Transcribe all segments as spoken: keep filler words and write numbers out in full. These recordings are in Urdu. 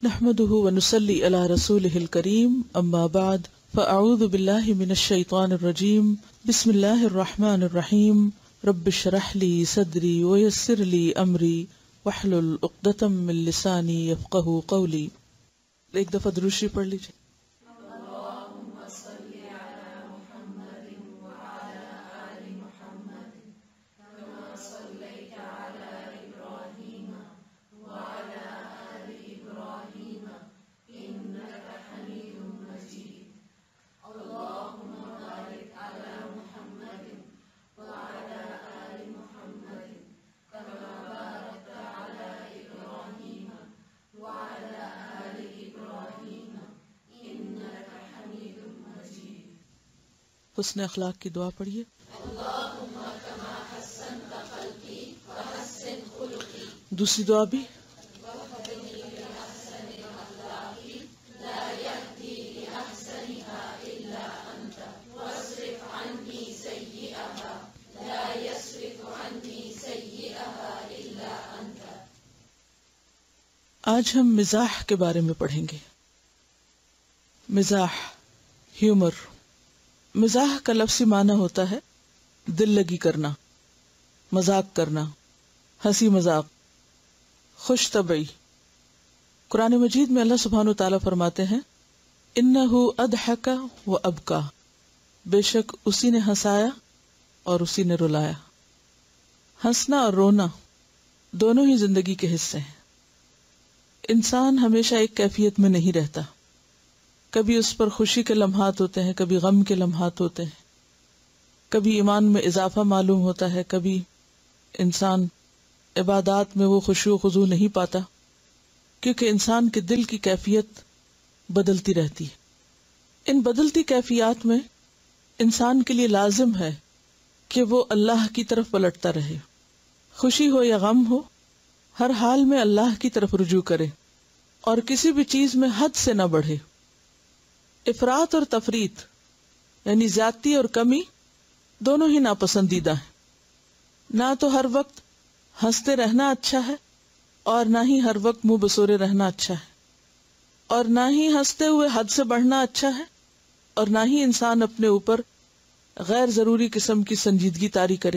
نحمده ونصلي على رسوله الكريم اما بعد فاعوذ بالله من الشيطان الرجيم بسم الله الرحمن الرحيم رب اشرح لي صدري ويسر لي امري واحلل عقدة من لساني يفقهوا قولي. ایک دفعہ درود شریف پڑھ لیجیے. حسن اخلاق کی دعا پڑھیے. دوسری دعا بھی آج ہم مزاح کے بارے میں پڑھیں گے. مزاح، ہیومر. مزاح کا لفظی معنی ہوتا ہے دل لگی کرنا، مذاق کرنا، ہنسی مذاق، خوش طبعی. قرآن مجید میں اللہ سبحانہ و تعالیٰ فرماتے ہیں انہ اضحک و ابکا، بے شک اسی نے ہنسایا اور اسی نے رلایا. ہنسنا اور رونا دونوں ہی زندگی کے حصے ہیں. انسان ہمیشہ ایک کیفیت میں نہیں رہتا. کبھی اس پر خوشی کے لمحات ہوتے ہیں، کبھی غم کے لمحات ہوتے ہیں، کبھی ایمان میں اضافہ معلوم ہوتا ہے، کبھی انسان عبادات میں وہ خشوع و خضوع نہیں پاتا، کیونکہ انسان کے دل کی کیفیت بدلتی رہتی ہے. ان بدلتی کیفیات میں انسان کے لیے لازم ہے کہ وہ اللہ کی طرف پلٹتا رہے. خوشی ہو یا غم ہو، ہر حال میں اللہ کی طرف رجوع کرے اور کسی بھی چیز میں حد سے نہ بڑھے. افراط اور تفریط یعنی زیادتی اور کمی دونوں ہی ناپسندیدہ ہیں. نہ تو ہر وقت ہنستے رہنا اچھا ہے اور نہ ہی ہر وقت منہ بسورے رہنا اچھا ہے، اور نہ ہی ہنستے ہوئے حد سے بڑھنا اچھا ہے، اور نہ ہی انسان اپنے اوپر غیر ضروری قسم کی سنجیدگی طاری کرے.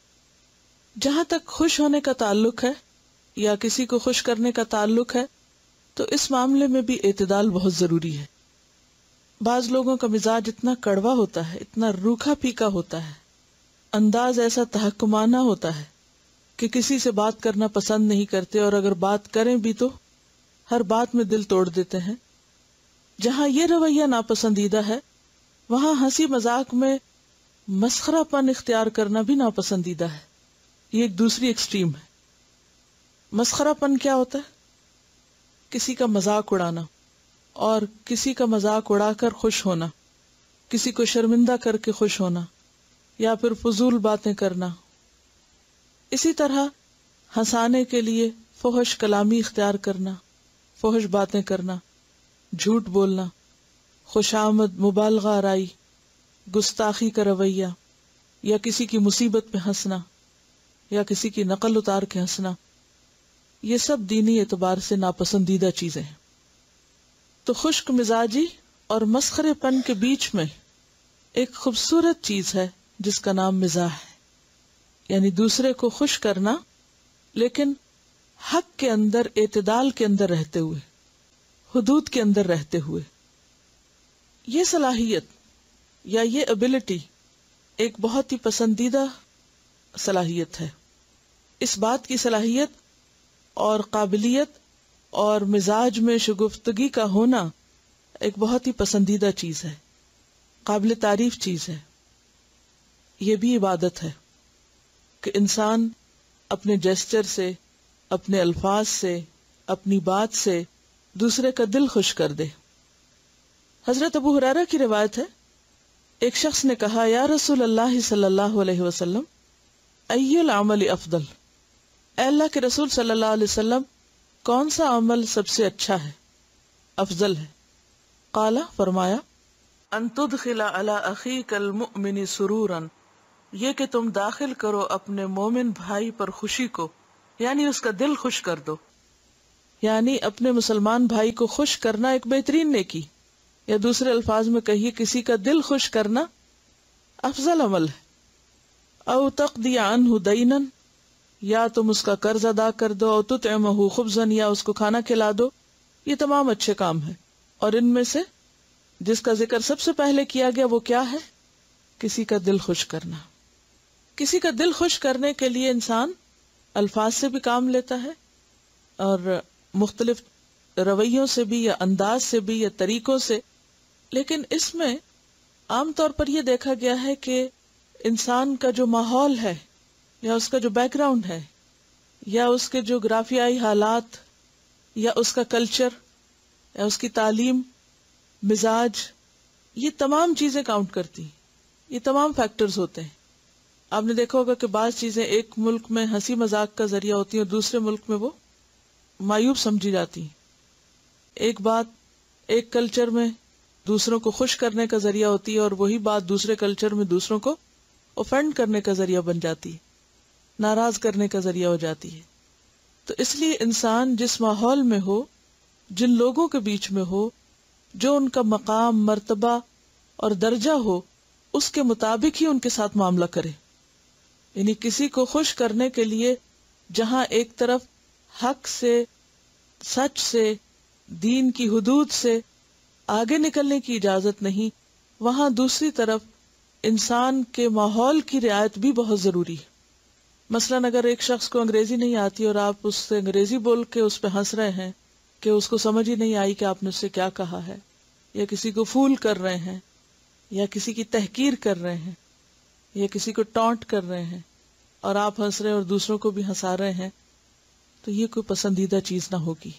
جہاں تک خوش ہونے کا تعلق ہے یا کسی کو خوش کرنے کا تعلق ہے تو اس معاملے میں بھی اعتدال بہت ضروری ہے. بعض لوگوں کا مزاج اتنا کڑوا ہوتا ہے، اتنا روکھا پھیکا ہوتا ہے، انداز ایسا تحکمانہ ہوتا ہے کہ کسی سے بات کرنا پسند نہیں کرتے، اور اگر بات کریں بھی تو ہر بات میں دل توڑ دیتے ہیں. جہاں یہ رویہ ناپسندیدہ ہے وہاں ہنسی مذاق میں مسخرہ پن اختیار کرنا بھی ناپسندیدہ ہے. یہ ایک دوسری ایکسٹریم ہے. مسخرہ پن کیا ہوتا ہے؟ کسی کا مذاق اڑانا اور کسی کا مذاق اڑا کر خوش ہونا، کسی کو شرمندہ کر کے خوش ہونا، یا پھر فضول باتیں کرنا. اسی طرح ہنسانے کے لیے فحش کلامی اختیار کرنا، فحش باتیں کرنا، جھوٹ بولنا، خوشامد، مبالغہ آرائی، گستاخی کا رویہ، یا کسی کی مصیبت پہ ہنسنا، یا کسی کی نقل اتار کے ہنسنا، یہ سب دینی اعتبار سے ناپسندیدہ چیزیں ہیں. تو خشک مزاجی اور مسخرے پن کے بیچ میں ایک خوبصورت چیز ہے جس کا نام مزاح ہے، یعنی دوسرے کو خوش کرنا لیکن حق کے اندر، اعتدال کے اندر رہتے ہوئے، حدود کے اندر رہتے ہوئے. یہ صلاحیت یا یہ ایبلٹی ایک بہت ہی پسندیدہ صلاحیت ہے. اس بات کی صلاحیت اور قابلیت اور مزاج میں شگفتگی کا ہونا ایک بہت ہی پسندیدہ چیز ہے، قابل تعریف چیز ہے. یہ بھی عبادت ہے کہ انسان اپنے جیسچر سے، اپنے الفاظ سے، اپنی بات سے دوسرے کا دل خوش کر دے. حضرت ابو ہریرہ کی روایت ہے، ایک شخص نے کہا یا رسول اللہ صلی اللہ علیہ وسلم ای العمل افضل، اے اللہ کے رسول صلی اللہ علیہ وسلم کون سا عمل سب سے اچھا ہے، افضل ہے؟ قال، فرمایا ان تدخل علی اخیک المؤمن سرورا، یہ کہ تم داخل کرو اپنے مومن بھائی پر خوشی کو، یعنی اس کا دل خوش کر دو. یعنی اپنے مسلمان بھائی کو خوش کرنا ایک بہترین نیکی، یا دوسرے الفاظ میں کہیے کسی کا دل خوش کرنا افضل عمل ہے۔ او تقضی عنہ دینا، یا تم اس کا قرض ادا کر دو، او تطعمہ خبزا، یا اس کو کھانا کھلا دو، یہ تمام اچھے کام ہیں۔ اور ان میں سے جس کا ذکر سب سے پہلے کیا گیا وہ کیا ہے؟ کسی کا دل خوش کرنا۔ کسی کا دل خوش کرنے کے لیے انسان الفاظ سے بھی کام لیتا ہے اور مختلف رویوں سے بھی یا انداز سے بھی یا طریقوں سے، لیکن اس میں عام طور پر یہ دیکھا گیا ہے کہ انسان کا جو ماحول ہے یا اس کا جو بیک گراؤنڈ ہے یا اس کے جغرافیائی حالات یا اس کا کلچر یا اس کی تعلیم، مزاج، یہ تمام چیزیں کاؤنٹ کرتی ہیں، یہ تمام فیکٹرز ہوتے ہیں۔ آپ نے دیکھا ہوگا کہ بعض چیزیں ایک ملک میں ہنسی مذاق کا ذریعہ ہوتی ہیں اور دوسرے ملک میں وہ معیوب سمجھی جاتی ہیں۔ ایک بات ایک کلچر میں دوسروں کو خوش کرنے کا ذریعہ ہوتی ہے اور وہی بات دوسرے کلچر میں دوسروں کو اوفینڈ کرنے کا ذریعہ بن جاتی ہے، ناراض کرنے کا ذریعہ ہو جاتی ہے۔ تو اس لیے انسان جس ماحول میں ہو، جن لوگوں کے بیچ میں ہو، جو ان کا مقام، مرتبہ اور درجہ ہو، اس کے مطابق ہی ان کے ساتھ معاملہ کرے۔ یعنی کسی کو خوش کرنے کے لیے جہاں ایک طرف حق سے، سچ سے، دین کی حدود سے آگے نکلنے کی اجازت نہیں، وہاں دوسری طرف انسان کے ماحول کی رعایت بھی بہت ضروری ہے۔ مثلاً اگر ایک شخص کو انگریزی نہیں آتی اور آپ اس سے انگریزی بول کے اس پہ ہنس رہے ہیں کہ اس کو سمجھ ہی نہیں آئی کہ آپ نے اس سے کیا کہا ہے، یا کسی کو فول کر رہے ہیں، یا کسی کی تحقیر کر رہے ہیں، یا کسی کو ٹانٹ کر رہے ہیں اور آپ ہنس رہے ہیں اور دوسروں کو بھی ہنسا رہے ہیں، تو یہ کوئی پسندیدہ چیز نہ ہوگی۔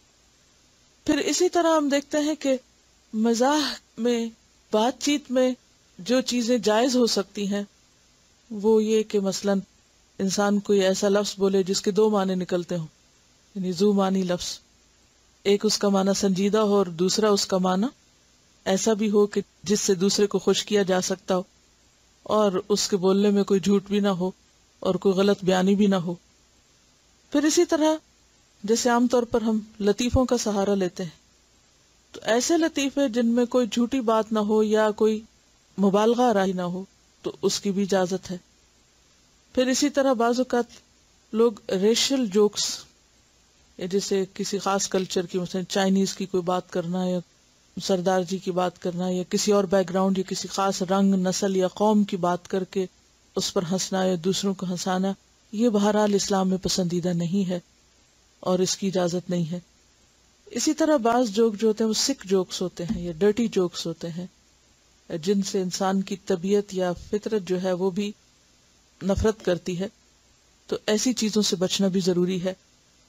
پھر اسی طرح ہم دیکھتے ہیں کہ مزاح میں، بات چیت میں جو چیزیں جائز ہو سکتی ہیں وہ یہ کہ مثلاً انسان کوئی ایسا لفظ بولے جس کے دو معنی نکلتے ہوں، یعنی ذو معنی لفظ، ایک اس کا معنی سنجیدہ ہو اور دوسرا اس کا معنی ایسا بھی ہو کہ جس سے دوسرے کو خوش کیا جا سکتا ہو اور اس کے بولنے میں کوئی جھوٹ بھی نہ ہو اور کوئی غلط بیانی بھی نہ ہو۔ پھر اسی طرح جیسے عام طور پر ہم لطیفوں کا سہارا لیتے ہیں، تو ایسے لطیفے جن میں کوئی جھوٹی بات نہ ہو یا کوئی مبالغہ آرائی نہ ہو تو اس کی بھی اجازت ہے۔ پھر اسی طرح بعض اوقات لوگ ریشل جوکس، جیسے کسی خاص کلچر کی، مثلا چائنیز کی کوئی بات کرنا یا سردار جی کی بات کرنا یا کسی اور بیک گراؤنڈ یا کسی خاص رنگ، نسل یا قوم کی بات کر کے اس پر ہنسنا یا دوسروں کو ہنسانا، یہ بہرحال اسلام میں پسندیدہ نہیں ہے اور اس کی اجازت نہیں ہے۔ اسی طرح بعض جوک جو ہوتے ہیں وہ سک جوکس ہوتے ہیں یا ڈرٹی جوکس ہوتے ہیں، جن سے انسان کی طبیعت یا فطرت جو ہے وہ بھی نفرت کرتی ہے، تو ایسی چیزوں سے بچنا بھی ضروری ہے۔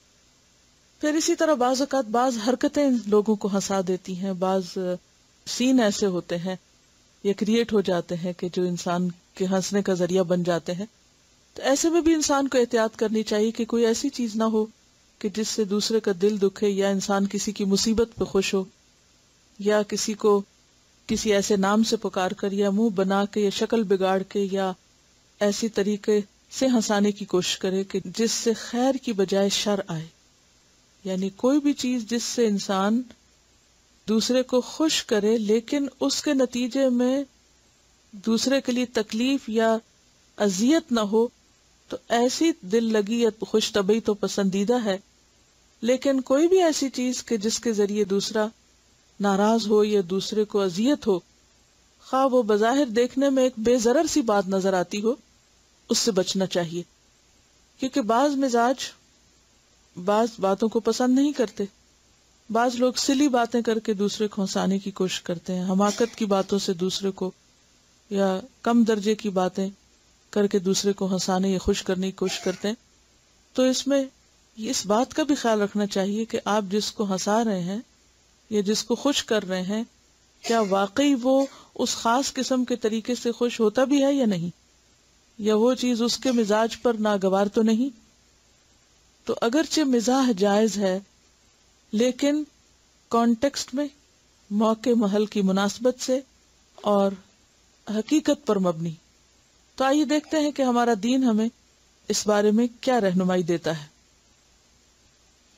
پھر اسی طرح بعض اوقات بعض حرکتیں لوگوں کو ہنسا دیتی ہیں، بعض سین ایسے ہوتے ہیں یا کریٹ ہو جاتے ہیں کہ جو انسان کے ہنسنے کا ذریعہ بن جاتے ہیں، تو ایسے میں بھی انسان کو احتیاط کرنی چاہیے کہ کوئی ایسی چیز نہ ہو کہ جس سے دوسرے کا دل دکھے یا انسان کسی کی مصیبت پہ خوش ہو، یا کسی کو کسی ایسے نام سے پکار کر یا منہ بنا کے یا شکل بگاڑ کے یا ایسی طریقے سے ہنسانے کی کوشش کرے کہ جس سے خیر کی بجائے شر آئے۔ یعنی کوئی بھی چیز جس سے انسان دوسرے کو خوش کرے لیکن اس کے نتیجے میں دوسرے کے لیے تکلیف یا اذیت نہ ہو، تو ایسی دل لگی یا خوش طبعی تو پسندیدہ ہے، لیکن کوئی بھی ایسی چیز کہ جس کے ذریعے دوسرا ناراض ہو یا دوسرے کو اذیت ہو، خواہ وہ بظاہر دیکھنے میں ایک بے ضرر سی بات نظر آتی ہو، اس سے بچنا چاہیے، کیونکہ بعض مزاج بعض باتوں کو پسند نہیں کرتے۔ بعض لوگ سلی باتیں کر کے دوسرے کو ہنسانے کی کوشش کرتے ہیں، حماقت کی باتوں سے دوسرے کو یا کم درجے کی باتیں کر کے دوسرے کو ہنسانے یا خوش کرنے کی کوشش کرتے ہیں۔ تو اس میں اس بات کا بھی خیال رکھنا چاہیے کہ آپ جس کو ہنسا رہے ہیں یا جس کو خوش کر رہے ہیں، کیا واقعی وہ اس خاص قسم کے طریقے سے خوش ہوتا بھی ہے یا نہیں، یا وہ چیز اس کے مزاج پر ناگوار تو نہیں۔ تو اگرچہ مزاح جائز ہے لیکن کانٹیکسٹ میں، موقع محل کی مناسبت سے اور حقیقت پر مبنی۔ تو آئیے دیکھتے ہیں کہ ہمارا دین ہمیں اس بارے میں کیا رہنمائی دیتا ہے۔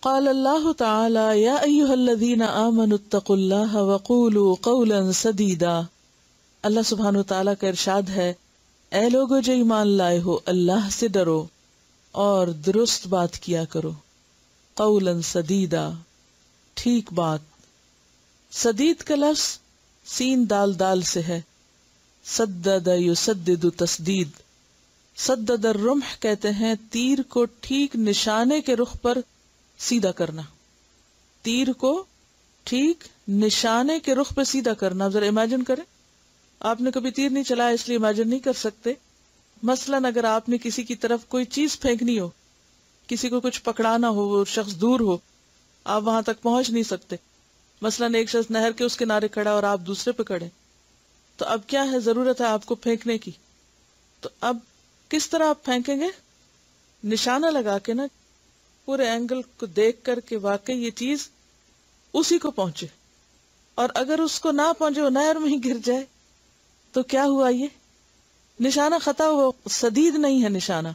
قال اللہ تعالی یا ایھا الذین آمنوا اتقوا اللہ وقولوا قولا سدیدا. اللہ سبحانہ وتعالیٰ کا ارشاد ہے، اے لوگو جو ایمان لائے ہو، اللہ سے ڈرو اور درست بات کیا کرو. قولا سدیدا، ٹھیک بات. سدید کا لفظ سین دال دال سے ہے. سدد یسدد تسدید. سدد الرمح کہتے ہیں تیر کو ٹھیک نشانے کے رخ پر سیدھا کرنا. تیر کو ٹھیک نشانے کے رخ پہ سیدھا کرنا. ذرا امیجن کریں، آپ نے کبھی تیر نہیں چلایا اس لیے امیجن نہیں کر سکتے. مثلاً اگر آپ نے کسی کی طرف کوئی چیز پھینکنی ہو، کسی کو کچھ پکڑانا ہو، وہ شخص دور ہو، آپ وہاں تک پہنچ نہیں سکتے. مثلاً ایک شخص نہر کے اس کنارے کھڑا اور آپ دوسرے پہ کھڑے، تو اب کیا ہے، ضرورت ہے آپ کو پھینکنے کی. تو اب کس طرح آپ پھینکیں گے؟ نشانہ لگا کے نا، پورے اینگل کو دیکھ کر کے واقعی یہ چیز اسی کو پہنچے. اور اگر اس کو نہ پہنچے، وہ نہر میں ہی گر جائے تو کیا ہوا؟ یہ نشانہ خطا ہوا، سدید نہیں ہے نشانہ.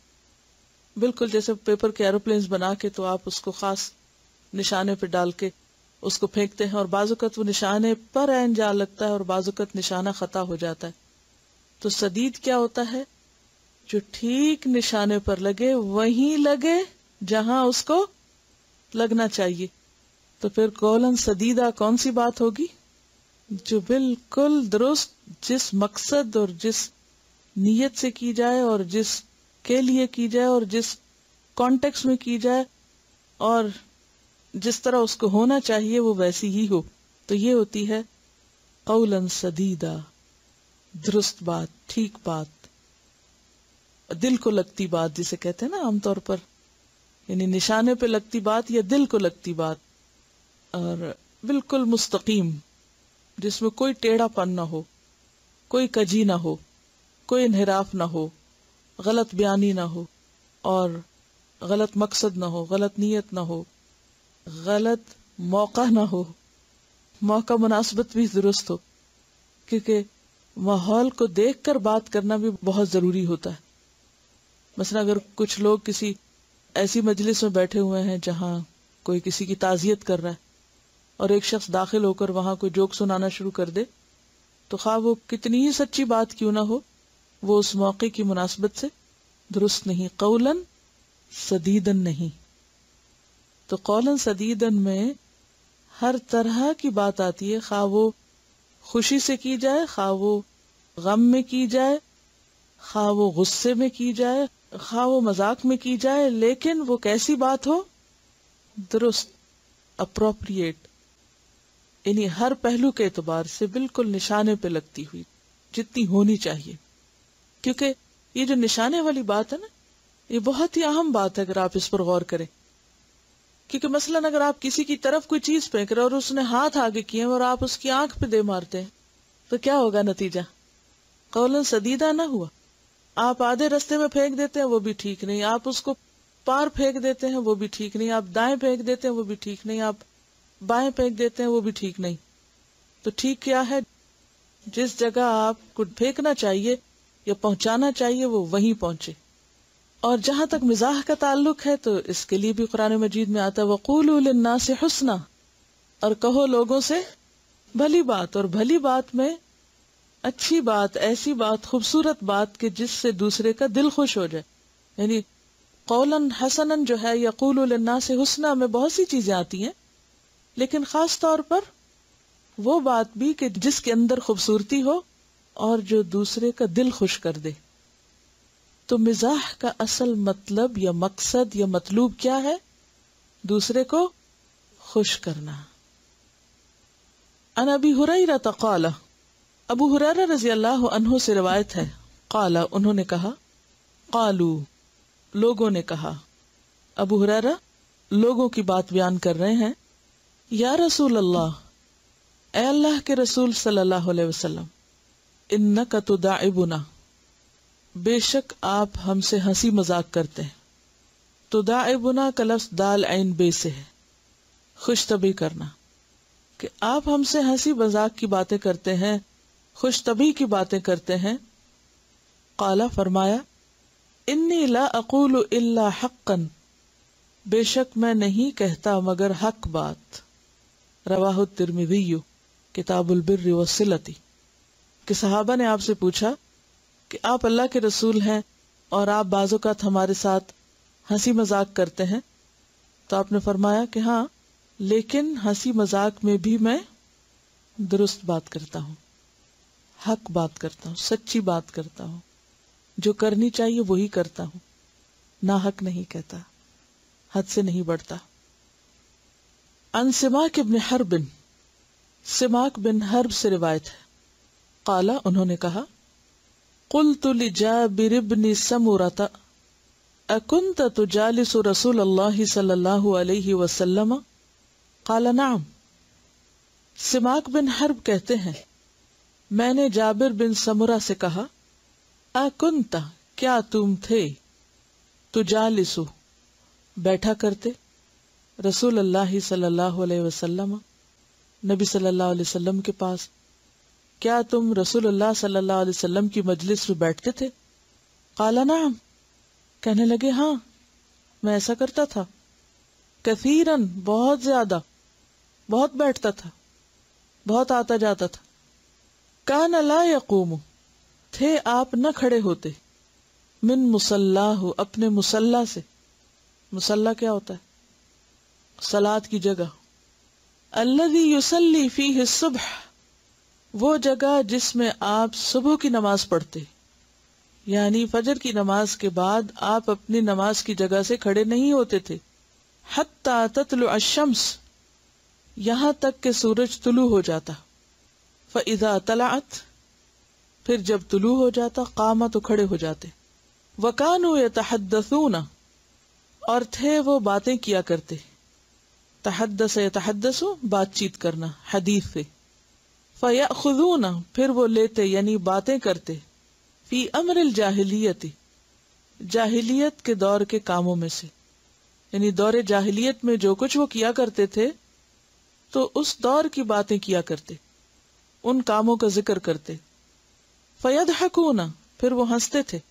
بالکل جیسے پیپر کے ایروپلینز بنا کے تو آپ اس کو خاص نشانے پہ ڈال کے اس کو پھینکتے ہیں، اور بعض اوقات وہ نشانے پر عین جا لگتا ہے اور بعض اوقات نشانہ خطا ہو جاتا ہے. تو سدید کیا ہوتا ہے؟ جو ٹھیک نشانے پر لگے وہیں لگے جہاں اس کو لگنا چاہیے. تو پھر قولاً سدیدہ کون سی بات ہوگی؟ جو بالکل درست، جس مقصد اور جس نیت سے کی جائے اور جس کے لیے کی جائے اور جس کانٹیکس میں کی جائے اور جس طرح اس کو ہونا چاہیے وہ ویسی ہی ہو. تو یہ ہوتی ہے قولاً سدیدہ، درست بات، ٹھیک بات، دل کو لگتی بات جسے کہتے ہیں نا عام طور پر، یعنی نشانے پہ لگتی بات یا دل کو لگتی بات، اور بالکل مستقیم، جس میں کوئی ٹیڑھا پن نہ ہو، کوئی کجی نہ ہو، کوئی انحراف نہ ہو، غلط بیانی نہ ہو، اور غلط مقصد نہ ہو، غلط نیت نہ ہو، غلط موقع نہ ہو. موقع مناسبت بھی درست ہو، کیونکہ ماحول کو دیکھ کر بات کرنا بھی بہت ضروری ہوتا ہے. مثلا اگر کچھ لوگ کسی ایسی مجلس میں بیٹھے ہوئے ہیں جہاں کوئی کسی کی تعزیت کر رہا ہے اور ایک شخص داخل ہو کر وہاں کوئی جوک سنانا شروع کر دے، تو خواہ وہ کتنی ہی سچی بات کیوں نہ ہو، وہ اس موقع کی مناسبت سے درست نہیں، قولاً سدیدن نہیں. تو قولاً سدیدن میں ہر طرح کی بات آتی ہے، خواہ وہ خوشی سے کی جائے، خواہ وہ غم میں کی جائے، خواہ وہ غصے میں کی جائے، خواہ وہ مذاق میں کی جائے، لیکن وہ کیسی بات ہو؟ درست، اپروپریٹ، یعنی ہر پہلو کے اعتبار سے بالکل نشانے پہ لگتی ہوئی، جتنی ہونی چاہیے. کیونکہ یہ جو نشانے والی بات ہے نا، یہ بہت ہی اہم بات ہے اگر آپ اس پر غور کریں. کیونکہ مثلاً اگر آپ کسی کی طرف کوئی چیز پھینک رہے اور اس نے ہاتھ آگے کیے اور آپ اس کی آنکھ پہ دے مارتے ہیں تو کیا ہوگا نتیجہ؟ قولاً سدیدہ نہ ہوا. آپ آدھے رستے میں پھینک دیتے ہیں وہ بھی ٹھیک نہیں، آپ اس کو پار پھینک دیتے ہیں وہ بھی ٹھیک نہیں، آپ دائیں پھینک دیتے ہیں وہ بھی ٹھیک نہیں، آپ بائیں پھینک دیتے ہیں وہ بھی ٹھیک نہیں. تو ٹھیک کیا ہے؟ جس جگہ آپ کو پھینکنا چاہیے یا پہنچانا چاہیے وہ وہیں پہنچے. اور جہاں تک مزاح کا تعلق ہے تو اس کے لیے بھی قرآن مجید میں آتا ہے وَقُولُوا لِلنَّاسِ حُسْنًا، اور کہو لوگوں سے بھلی بات. اور بھلی بات میں اچھی بات، ایسی بات، خوبصورت بات کہ جس سے دوسرے کا دل خوش ہو جائے. یعنی قولاً حسناً جو ہے، یقولوا للناس حسنا میں بہت سی چیزیں آتی ہیں، لیکن خاص طور پر وہ بات بھی کہ جس کے اندر خوبصورتی ہو اور جو دوسرے کا دل خوش کر دے. تو مزاح کا اصل مطلب یا مقصد یا مطلوب کیا ہے؟ دوسرے کو خوش کرنا. عن ابی ہریرہ قال، ابو ہریرہ رضی اللہ عنہ سے روایت ہے، قال انہوں نے کہا، قالو لوگوں نے کہا. ابو ہریرہ لوگوں کی بات بیان کر رہے ہیں. یا رسول اللہ، اے اللہ کے رسول صلی اللہ علیہ وسلم، انک تداعبنا، بے شک آپ ہم سے ہنسی مذاق کرتے ہیں. تداعبنا کا لفظ دال عین بے سے ہے، خوش طبعی کرنا، کہ آپ ہم سے ہنسی مذاق کی باتیں کرتے ہیں، خوش طبعی کی باتیں کرتے ہیں. قال فرمایا، انی لا اقول الا حقا، بے شک میں نہیں کہتا مگر حق بات. رواہ الترمذی کتاب البر والصلۃ. کہ صحابہ نے آپ سے پوچھا کہ آپ اللہ کے رسول ہیں اور آپ بعض اوقات ہمارے ساتھ ہنسی مذاق کرتے ہیں، تو آپ نے فرمایا کہ ہاں، لیکن ہنسی مذاق میں بھی میں درست بات کرتا ہوں، حق بات کرتا ہوں، سچی بات کرتا ہوں، جو کرنی چاہیے وہی کرتا ہوں، ناحق نہیں کہتا، حد سے نہیں بڑھتا. عن سماک ابن حرب، سماک بن حرب سے روایت ہے، قال انہوں نے کہا قلت لجابر بن سمرۃ اکنت تجالس رسول اللہ صلی اللہ علیہ وسلم؟ قال نعم. سماک بن حرب کہتے ہیں میں نے جابر بن سمرہ سے کہا اکنت کیا تم تھے، تجالسو بیٹھا کرتے، رسول اللہ صلی اللہ علیہ وسلم نبی صلی اللہ علیہ وسلم کے پاس، کیا تم رسول اللہ صلی اللہ علیہ وسلم کی مجلس میں بیٹھتے تھے؟ قال نعم، کہنے لگے ہاں میں ایسا کرتا تھا، کثیرن بہت زیادہ، بہت بیٹھتا تھا، بہت آتا جاتا تھا. کان لا یقوم، تھے آپ نہ کھڑے ہوتے، من مصلاہ، اپنے مصلا سے. مصلا کیا ہوتا ہے؟ صلاۃ کی جگہ. الذی یصلی فیہ الصبح، وہ جگہ جس میں آپ صبح کی نماز پڑھتے، یعنی فجر کی نماز کے بعد آپ اپنی نماز کی جگہ سے کھڑے نہیں ہوتے تھے. حتی تطلع الشمس، یہاں تک کہ سورج طلوع ہو جاتا. فاذا طلعت، پھر جب طلوع ہو جاتا، قام تو کھڑے ہو جاتے. وکانوا یتحدثون، اور تھے وہ باتیں کیا کرتے. تحدث یتحدث بات چیت کرنا، حدیث سے. فیأخذون، پھر وہ لیتے یعنی باتیں کرتے، فی امر الجاہلیت، جاہلیت کے دور کے کاموں میں سے، یعنی دور جاہلیت میں جو کچھ وہ کیا کرتے تھے تو اس دور کی باتیں کیا کرتے، ان کاموں کا ذکر کرتے. فیضحکون، پھر وہ ہنستے تھے.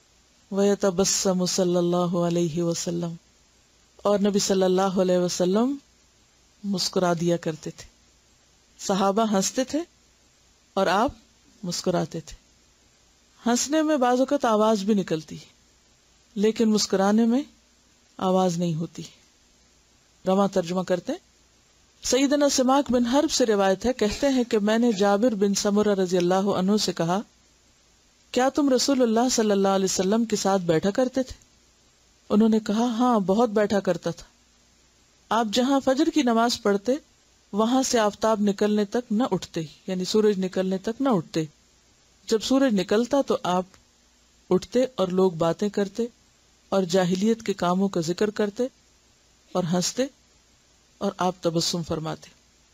ویتبسم صلی اللہ علیہ وسلم، اور نبی صلی اللہ علیہ وسلم مسکرا دیا کرتے تھے. صحابہ ہنستے تھے اور آپ مسکراتے تھے. ہنسنے میں بعض اوقات آواز بھی نکلتی لیکن مسکرانے میں آواز نہیں ہوتی. رواں ترجمہ کرتے ہیں. سیدنا سماک بن حرب سے روایت ہے، کہتے ہیں کہ میں نے جابر بن سمرہ رضی اللہ عنہ سے کہا کیا تم رسول اللہ صلی اللہ علیہ وسلم کے ساتھ بیٹھا کرتے تھے؟ انہوں نے کہا ہاں بہت بیٹھا کرتا تھا. آپ جہاں فجر کی نماز پڑھتے وہاں سے آفتاب نکلنے تک نہ اٹھتے، یعنی سورج نکلنے تک نہ اٹھتے. جب سورج نکلتا تو آپ اٹھتے اور لوگ باتیں کرتے اور جاہلیت کے کاموں کا ذکر کرتے اور ہنستے اور آپ تبسم فرماتے.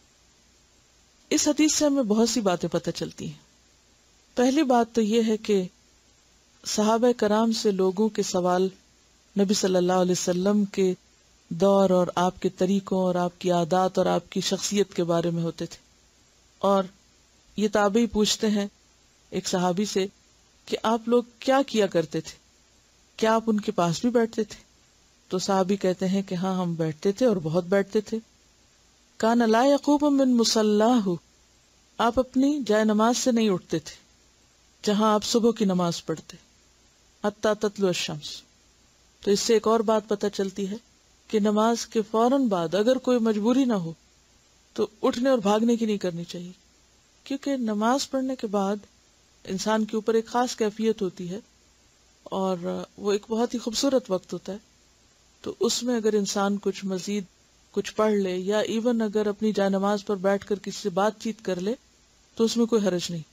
اس حدیث سے ہمیں بہت سی باتیں پتہ چلتی ہیں. پہلی بات تو یہ ہے کہ صحابہ کرام سے لوگوں کے سوال نبی صلی اللہ علیہ وسلم کے دور اور آپ کے طریقوں اور آپ کی عادات اور آپ کی شخصیت کے بارے میں ہوتے تھے. اور یہ تابعی پوچھتے ہیں ایک صحابی سے کہ آپ لوگ کیا کیا کرتے تھے، کیا آپ ان کے پاس بھی بیٹھتے تھے؟ تو صحابی کہتے ہیں کہ ہاں ہم بیٹھتے تھے اور بہت بیٹھتے تھے. کان لا یقوم من مصلاہ، آپ اپنی جائے نماز سے نہیں اٹھتے تھے جہاں آپ صبح کی نماز پڑھتے، حتی تطلع الشمس. تو اس سے ایک اور بات پتہ چلتی ہے کہ نماز کے فوراً بعد اگر کوئی مجبوری نہ ہو تو اٹھنے اور بھاگنے کی نہیں کرنی چاہیے، کیونکہ نماز پڑھنے کے بعد انسان کے اوپر ایک خاص کیفیت ہوتی ہے اور وہ ایک بہت ہی خوبصورت وقت ہوتا ہے. تو اس میں اگر انسان کچھ مزید کچھ پڑھ لے یا ایون اگر اپنی جائے نماز پر بیٹھ کر کسی سے بات چیت کر لے تو اس میں کوئی حرج نہیں.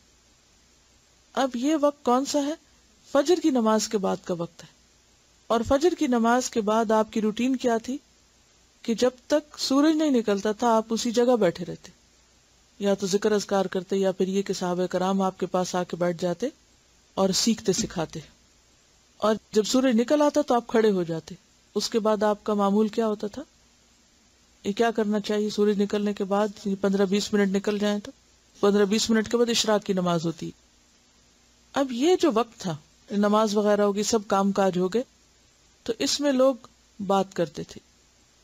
اب یہ وقت کون سا ہے؟ فجر کی نماز کے بعد کا وقت ہے. اور فجر کی نماز کے بعد آپ کی روٹین کیا تھی کہ جب تک سورج نہیں نکلتا تھا آپ اسی جگہ بیٹھے رہتے، یا تو ذکر اذکار کرتے یا پھر یہ کہ صحابہ کرام آپ کے پاس آ کے بیٹھ جاتے اور سیکھتے سکھاتے. اور جب سورج نکل آتا تو آپ کھڑے ہو جاتے. اس کے بعد آپ کا معمول کیا ہوتا تھا؟ یہ کیا کرنا چاہیے سورج نکلنے کے بعد؟ پندرہ بیس منٹ نکل جائیں تو پندرہ بیس منٹ کے بعد اشراق کی نماز ہوتی. اب یہ جو وقت تھا نماز وغیرہ ہوگی، سب کام کاج ہو گئے، تو اس میں لوگ بات کرتے تھے.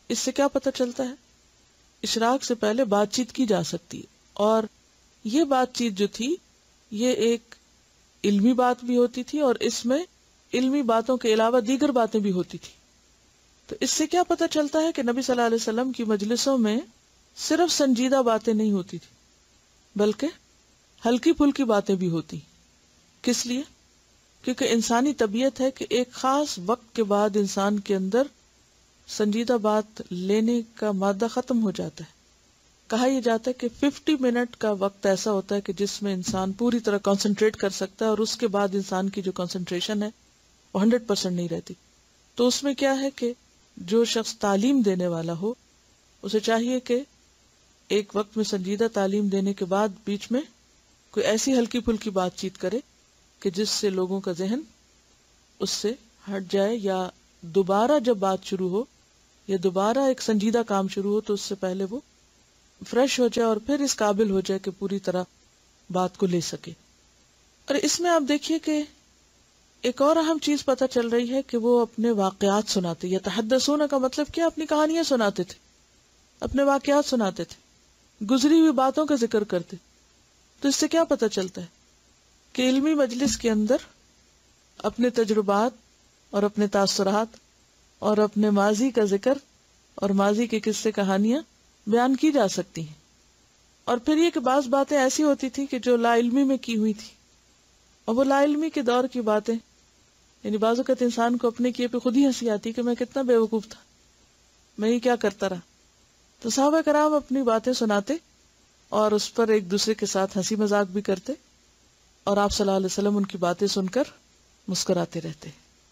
اس سے کیا پتہ چلتا ہے؟ اشراق سے پہلے بات چیت کی جا سکتی ہے، اور یہ بات چیت جو تھی یہ ایک علمی بات بھی ہوتی تھی، اور اس میں علمی باتوں کے علاوہ دیگر باتیں بھی ہوتی تھی۔ تو اس سے کیا پتہ چلتا ہے کہ نبی صلی اللہ علیہ وسلم کی مجلسوں میں صرف سنجیدہ باتیں نہیں ہوتی تھی، بلکہ ہلکی پھلکی باتیں بھی ہوتی۔ کس لیے؟ کیونکہ انسانی طبیعت ہے کہ ایک خاص وقت کے بعد انسان کے اندر سنجیدہ بات لینے کا مادہ ختم ہو جاتا ہے۔ کہا یہ جاتا ہے کہ ففٹی منٹ کا وقت ایسا ہوتا ہے کہ جس میں انسان پوری طرح کنسنٹریٹ کر سکتا ہے، اور اس کے بعد انسان کی جو کنسنٹریشن ہے وہ ہنڈریڈ پرسینٹ نہیں رہتی۔ تو اس میں کیا ہے کہ جو شخص تعلیم دینے والا ہو اسے چاہیے کہ ایک وقت میں سنجیدہ تعلیم دینے کے بعد بیچ میں کوئی ایسی ہلکی پھلکی بات چیت کرے کہ جس سے لوگوں کا ذہن اس سے ہٹ جائے، یا دوبارہ جب بات شروع ہو یا دوبارہ ایک سنجیدہ کام شروع ہو تو اس سے پہلے وہ فریش ہو جائے اور پھر اس قابل ہو جائے کہ پوری طرح بات کو لے سکے۔ اور اس میں آپ دیکھیے کہ ایک اور اہم چیز پتہ چل رہی ہے کہ وہ اپنے واقعات سناتے، یا تحدثون کا مطلب کیا؟ اپنی کہانیاں سناتے تھے، اپنے واقعات سناتے تھے، گزری ہوئی باتوں کا ذکر کرتے۔ تو اس سے کیا پتہ چلتا ہے کہ علمی مجلس کے اندر اپنے تجربات اور اپنے تاثرات اور اپنے ماضی کا ذکر اور ماضی کے قصے کہانیاں بیان کی جا سکتی ہیں۔ اور پھر یہ کہ بعض باتیں ایسی ہوتی تھی کہ جو لا علمی میں کی ہوئی تھی، اور وہ لا علمی کے دور کی باتیں، یعنی بعض اوقات انسان کو اپنے کیے پہ خود ہی ہنسی آتی کہ میں کتنا بے وقوف تھا، میں یہ کیا کرتا رہا۔ تو صحابہ کرام اپنی باتیں سناتے اور اس پر ایک دوسرے کے ساتھ ہنسی مذاق بھی کرتے، اور آپ صلی اللہ علیہ وسلم ان کی باتیں سن کر مسکراتے رہتے۔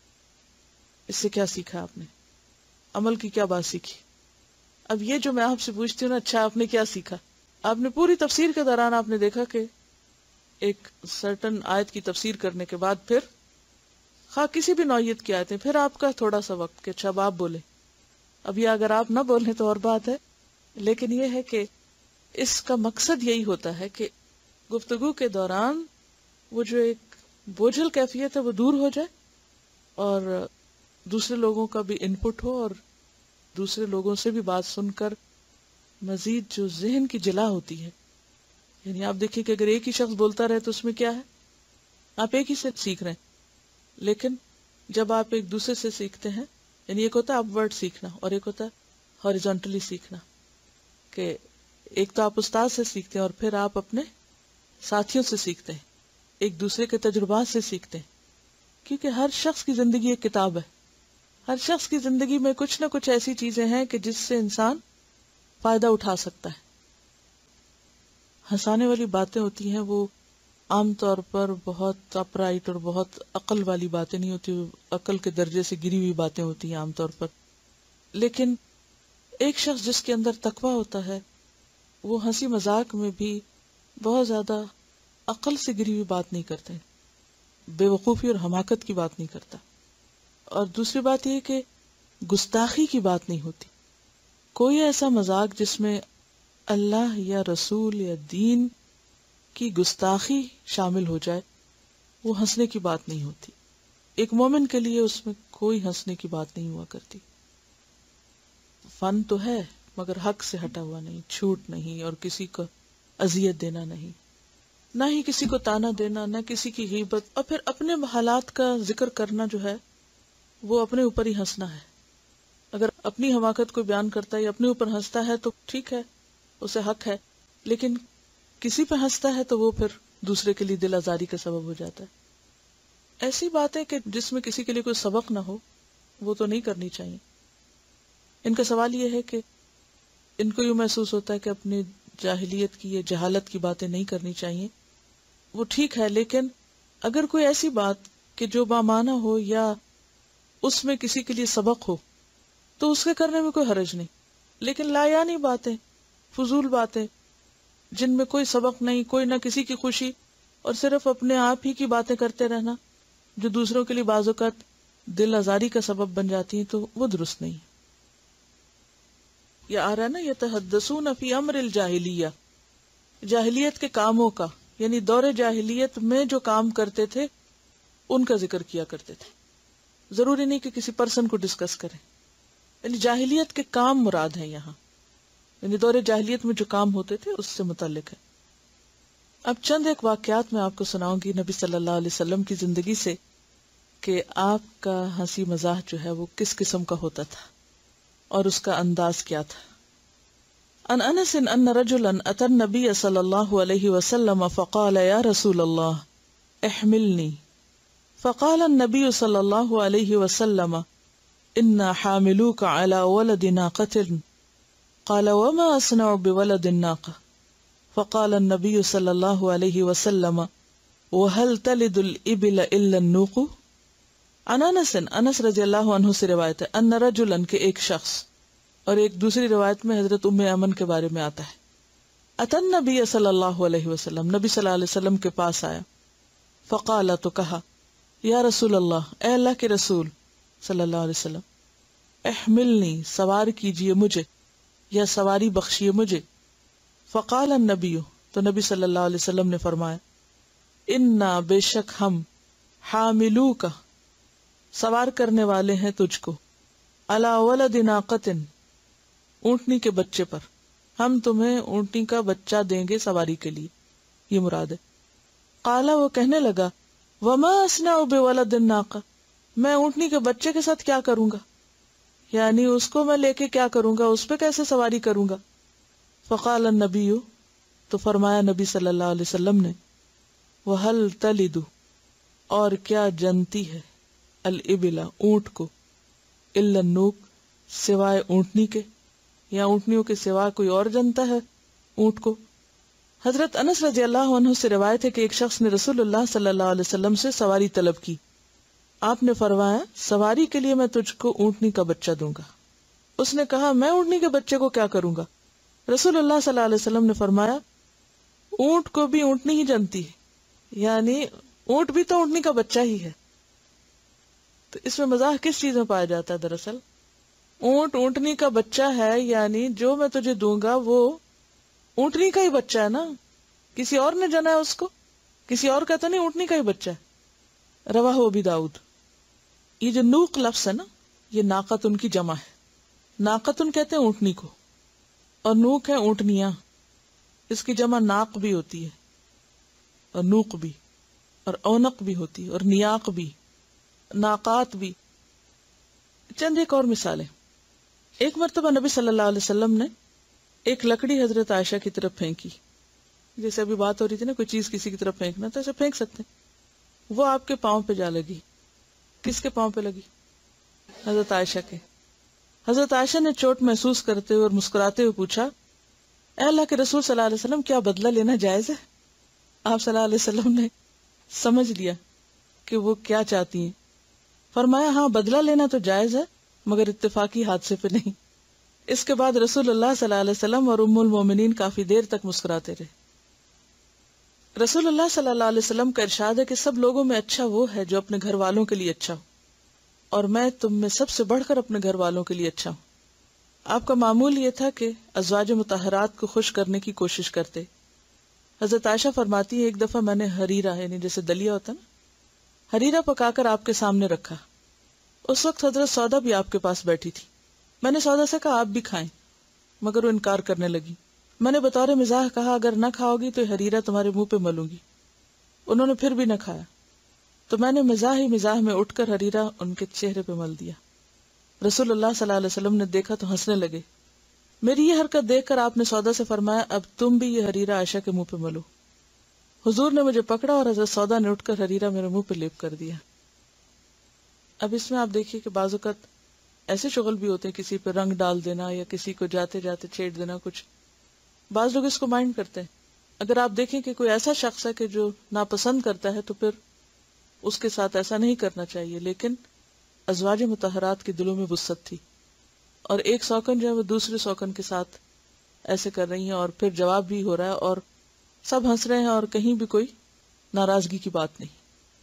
اس سے کیا سیکھا آپ نے؟ عمل کی کیا بات سیکھی؟ اب یہ جو میں آپ سے پوچھتی ہوں نا، اچھا آپ نے کیا سیکھا؟ آپ نے پوری تفسیر کے دوران آپ نے دیکھا کہ ایک سرٹن آیت کی تفسیر کرنے کے بعد پھر خواہ کسی بھی نوعیت کی آیتیں، پھر آپ کا تھوڑا سا وقت کہ اچھا اب آپ بولیں۔ اب یہ اگر آپ نہ بولیں تو اور بات ہے، لیکن یہ ہے کہ اس کا مقصد یہی ہوتا ہے کہ گفتگو کے دوران وہ جو ایک بوجھل کیفیت ہے وہ دور ہو جائے، اور دوسرے لوگوں کا بھی انپٹ ہو، اور دوسرے لوگوں سے بھی بات سن کر مزید جو ذہن کی جلا ہوتی ہے۔ یعنی آپ دیکھیں کہ اگر ایک ہی شخص بولتا رہے تو اس میں کیا ہے؟ آپ ایک ہی سے سیکھ رہے ہیں، لیکن جب آپ ایک دوسرے سے سیکھتے ہیں، یعنی ایک ہوتا ہے اپ ورڈ سیکھنا اور ایک ہوتا ہے ہاریزونٹلی سیکھنا، کہ ایک تو آپ استاد سے سیکھتے ہیں اور پھر آپ اپنے ساتھیوں سے سیکھتے ہیں، ایک دوسرے کے تجربات سے سیکھتے ہیں، کیونکہ ہر شخص کی زندگی ایک کتاب ہے۔ ہر شخص کی زندگی میں کچھ نہ کچھ ایسی چیزیں ہیں کہ جس سے انسان فائدہ اٹھا سکتا ہے۔ ہنسانے والی باتیں ہوتی ہیں وہ عام طور پر بہت اپ رائٹ اور بہت عقل والی باتیں نہیں ہوتی، عقل کے درجے سے گری ہوئی باتیں ہوتی ہیں عام طور پر، لیکن ایک شخص جس کے اندر تقویٰ ہوتا ہے وہ ہنسی مذاق میں بھی بہت زیادہ عقل سے گری ہوئی بات نہیں کرتے، بے وقوفی اور حماقت کی بات نہیں کرتا۔ اور دوسری بات یہ کہ گستاخی کی بات نہیں ہوتی، کوئی ایسا مذاق جس میں اللہ یا رسول یا دین کی گستاخی شامل ہو جائے وہ ہنسنے کی بات نہیں ہوتی۔ ایک مومن کے لیے اس میں کوئی ہنسنے کی بات نہیں ہوا کرتی۔ فن تو ہے مگر حق سے ہٹا ہوا نہیں، چھوٹ نہیں، اور کسی کو اذیت دینا نہیں، نہ ہی کسی کو تانا دینا، نہ کسی کی غیبت، اور پھر اپنے حالات کا ذکر کرنا جو ہے وہ اپنے اوپر ہی ہنسنا ہے۔ اگر اپنی حماقت کو بیان کرتا ہے یا اپنے اوپر ہنستا ہے تو ٹھیک ہے، اسے حق ہے، لیکن کسی پہ ہنستا ہے تو وہ پھر دوسرے کے لیے دل آزاری کا سبب ہو جاتا ہے۔ ایسی باتیں کہ جس میں کسی کے لیے کوئی سبق نہ ہو وہ تو نہیں کرنی چاہیے۔ ان کا سوال یہ ہے کہ ان کو یوں محسوس ہوتا ہے کہ اپنی جاہلیت کی یا جہالت کی باتیں نہیں کرنی چاہیے، وہ ٹھیک ہے، لیکن اگر کوئی ایسی بات کہ جو بامعنی ہو یا اس میں کسی کے لیے سبق ہو تو اس کے کرنے میں کوئی حرج نہیں، لیکن لا یعنی باتیں، فضول باتیں جن میں کوئی سبق نہیں، کوئی نہ کسی کی خوشی، اور صرف اپنے آپ ہی کی باتیں کرتے رہنا جو دوسروں کے لیے بعض اوقات دل آزاری کا سبب بن جاتی ہیں، تو وہ درست نہیں۔ یہ آ رہا ہے نا، یتحدثون فی امر الجاہلیہ، جاہلیت کے کاموں کا، یعنی دور جاہلیت میں جو کام کرتے تھے ان کا ذکر کیا کرتے تھے۔ ضروری نہیں کہ کسی پرسن کو ڈسکس کریں، یعنی جاہلیت کے کام مراد ہیں یہاں، یعنی دور جاہلیت میں جو کام ہوتے تھے اس سے متعلق ہے۔ اب چند ایک واقعات میں آپ کو سناؤں گی نبی صلی اللہ علیہ وسلم کی زندگی سے کہ آپ کا ہنسی مزاح جو ہے وہ کس قسم کا ہوتا تھا اور اس کا انداز کیا تھا۔ ان انس ان رجلا اتى النبي صلی اللہ علیہ وسلم فقال یا رسول اللہ احملنی، فقال النبي صلی اللہ علیہ وسلم انا حاملوك على ولد ناقة، قال وما اصنع بولد الناقة، فقال النبي صلی اللہ علیہ وسلم وهل تلد الابل الا النوق۔ عن انس انس رضی اللہ عنہ سے روایت ہے ان رجلا کہ ایک شخص، اور ایک دوسری روایت میں حضرت ام ایمن کے بارے میں آتا ہے، اتن نبی صلی اللہ علیہ وسلم نبی صلی اللہ علیہ وسلم کے پاس آیا، فقال تو کہا یا رسول اللہ اے اللہ کے رسول صلی اللہ علیہ وسلم احملنی سوار کیجئے مجھے یا سواری بخشیے مجھے، فقال النبی تو نبی صلی اللہ علیہ وسلم نے فرمایا انا بے شک ہم حاملو کا سوار کرنے والے ہیں تجھ کو، علی ولد ناقۃ اونٹنی کے بچے پر، ہم تمہیں اونٹنی کا بچہ دیں گے سواری کے لیے، یہ مراد ہے۔ قالا وہ کہنے لگا وما اصنع بولد الناقہ، میں اونٹنی کے بچے کے ساتھ کیا کروں گا، یعنی اس کو میں لے کے کیا کروں گا، اس پہ کیسے سواری کروں گا۔ فقال النبی تو فرمایا نبی صلی اللہ علیہ وسلم نے وہل تلد اور کیا جنتی ہے، الابل اونٹ کو، الا النوق سوائے اونٹنی کے، یا اونٹنیوں کے سوا کوئی اور جنتا ہے اونٹ کو۔ حضرت انس رضی اللہ عنہ سے روایت ہے کہ ایک شخص نے رسول اللہ صلی اللہ علیہ وسلم سے سواری طلب کی، آپ نے فرمایا سواری کے لیے میں تجھ کو اونٹنی کا بچہ دوں گا۔ اس نے کہا میں اونٹنی کے بچے کو کیا کروں گا؟ رسول اللہ صلی اللہ علیہ وسلم نے فرمایا اونٹ کو بھی اونٹنی ہی جنتی ہے، یعنی اونٹ بھی تو اونٹنی کا بچہ ہی ہے۔ تو اس میں مزاح کس چیز میں پایا جاتا ہے؟ دراصل اونٹ اونٹنی کا بچہ ہے، یعنی جو میں تجھے دوں گا وہ اونٹنی کا ہی بچہ ہے نا، کسی اور نے جنا ہے اس کو، کسی اور کا تو نہیں، اونٹنی کا ہی بچہ ہے۔ رواہ ابی داؤد۔ یہ جو نوق لفظ ہے نا، یہ ناقتن کی جمع ہے، ناقتن کہتے ہیں اونٹنی کو، اور نوق ہے اونٹنیاں، اس کی جمع ناق بھی ہوتی ہے اور نوق بھی، اور اونق بھی ہوتی ہے اور نیاق بھی، ناقات بھی۔ چند ایک اور مثالیں۔ ایک مرتبہ نبی صلی اللہ علیہ وسلم نے ایک لکڑی حضرت عائشہ کی طرف پھینکی، جیسے ابھی بات ہو رہی تھی نا کوئی چیز کسی کی طرف پھینکنا، تو ایسے پھینک سکتے ہیں۔ وہ آپ کے پاؤں پہ جا لگی۔ کس کے پاؤں پہ لگی؟ حضرت عائشہ کے۔ حضرت عائشہ نے چوٹ محسوس کرتے ہوئے اور مسکراتے ہوئے پوچھا اے اللہ کے رسول صلی اللہ علیہ وسلم کیا بدلہ لینا جائز ہے؟ آپ صلی اللہ علیہ وسلم نے سمجھ لیا کہ وہ کیا چاہتی ہیں، فرمایا ہاں بدلہ لینا تو جائز ہے مگر اتفاقی حادثے پہ نہیں۔ اس کے بعد رسول اللہ صلی اللہ علیہ وسلم اور ام المومنین کافی دیر تک مسکراتے رہے۔ رسول اللہ صلی اللہ علیہ وسلم کا ارشاد ہے کہ سب لوگوں میں اچھا وہ ہے جو اپنے گھر والوں کے لیے اچھا ہو، اور میں تم میں سب سے بڑھ کر اپنے گھر والوں کے لیے اچھا ہوں۔ آپ کا معمول یہ تھا کہ ازواج مطہرات کو خوش کرنے کی کوشش کرتے۔ حضرت عائشہ فرماتی ہے ایک دفعہ میں نے حریرہ، یعنی جیسے دلیا ہوتا نا، حریرہ پکا کر آپ کے سامنے رکھا۔ اس وقت حضرت سودا بھی آپ کے پاس بیٹھی تھی۔ میں نے سودا سے کہا آپ بھی کھائیں، مگر وہ انکار کرنے لگی۔ میں نے بطور مزاح کہا اگر نہ کھاؤ گی تو حریرہ تمہارے منہ پہ ملوں گی۔ انہوں نے پھر بھی نہ کھایا، تو میں نے مزاح ہی مزاح میں اٹھ کر حریرہ ان کے چہرے پہ مل دیا۔ رسول اللہ صلی اللہ علیہ وسلم نے دیکھا تو ہنسنے لگے۔ میری یہ حرکت دیکھ کر آپ نے سودا سے فرمایا اب تم بھی یہ حریرہ عائشہ کے منہ پہ ملو۔ حضور نے مجھے پکڑا اور حضرت سودا نے اٹھ کر حریرہ میرے منہ پہ لیپ کر دیا۔ اب اس میں آپ دیکھیے کہ بعض اوقات ایسے شغل بھی ہوتے ہیں، کسی پہ رنگ ڈال دینا یا کسی کو جاتے جاتے چھیڑ دینا، کچھ بعض لوگ اس کو مائنڈ کرتے ہیں۔ اگر آپ دیکھیں کہ کوئی ایسا شخص ہے کہ جو ناپسند کرتا ہے تو پھر اس کے ساتھ ایسا نہیں کرنا چاہیے، لیکن ازواج مطہرات کے دلوں میں وسعت تھی، اور ایک سوکن جو ہے وہ دوسرے سوکن کے ساتھ ایسے کر رہی ہیں، اور پھر جواب بھی ہو رہا ہے اور سب ہنس رہے ہیں اور کہیں بھی کوئی ناراضگی کی بات نہیں۔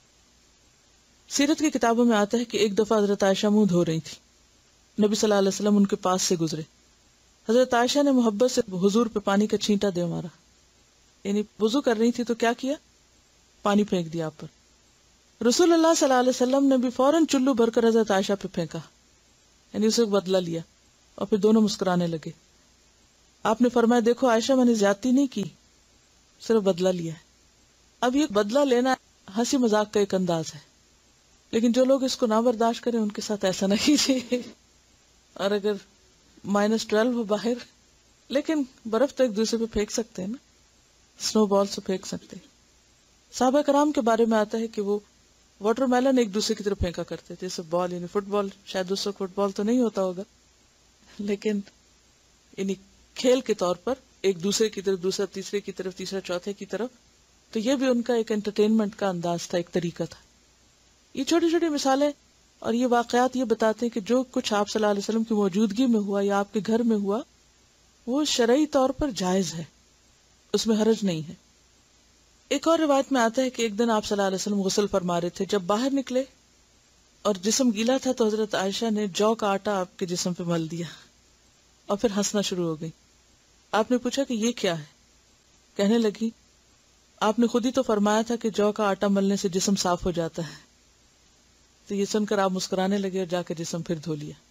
سیرت کی کتابوں میں آتا ہے کہ ایک دفعہ حضرت عائشہ منہ دھو رہی تھی، نبی صلی اللہ علیہ وسلم ان کے پاس سے گزرے۔ حضرت عائشہ نے محبت سے حضور پہ پانی کا چھینٹا دے مارا، یعنی وضو کر رہی تھی تو کیا کیا، پانی پھینک دیا آپ پر۔ رسول اللہ صلی اللہ علیہ وسلم نے بھی فوراً چلو بھر کر حضرت عائشہ پہ پھینکا۔ یعنی اسے بدلہ لیا اور پھر دونوں مسکرانے لگے. آپ نے فرمایا دیکھو عائشہ میں نے زیادتی نہیں کی, صرف بدلہ لیا ہے. اب یہ بدلہ لینا ہنسی مذاق کا ایک انداز ہے, لیکن جو لوگ اس کو نہ برداشت کریں ان کے ساتھ ایسا نہ کیجیے. اور اگر مائنس ٹویلو ہو باہر, لیکن برف تو ایک دوسرے پہ پھینک سکتے ہیں نا, سنو بال سے پھینک سکتے ہیں. صحابہ کرام کے بارے میں آتا ہے کہ وہ واٹر میلن ایک دوسرے کی طرف پھینکا کرتے تھے, جیسے بال یعنی فٹ بال, شاید اس وقت فٹ بال تو نہیں ہوتا ہوگا, لیکن یعنی کھیل کے طور پر ایک دوسرے کی طرف, دوسرا تیسرے کی طرف, تیسرا چوتھے کی طرف. تو یہ بھی ان کا ایک انٹرٹینمنٹ کا انداز تھا, ایک طریقہ تھا. یہ چھوٹی چھوٹی مثالیں اور یہ واقعات یہ بتاتے ہیں کہ جو کچھ آپ صلی اللہ علیہ وسلم کی موجودگی میں ہوا یا آپ کے گھر میں ہوا وہ شرعی طور پر جائز ہے, اس میں حرج نہیں ہے. ایک اور روایت میں آتا ہے کہ ایک دن آپ صلی اللہ علیہ وسلم غسل فرما رہے تھے, جب باہر نکلے اور جسم گیلا تھا تو حضرت عائشہ نے جو کا آٹا آپ کے جسم پہ مل دیا اور پھر ہنسنا شروع ہو گئی. آپ نے پوچھا کہ یہ کیا ہے؟ کہنے لگی آپ نے خود ہی تو فرمایا تھا کہ جو کا آٹا ملنے سے جسم صاف ہو جاتا ہے. تو یہ سن کر آپ مسکرانے لگے اور جا کے جسم پھر دھو لیا.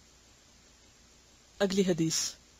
اگلی حدیث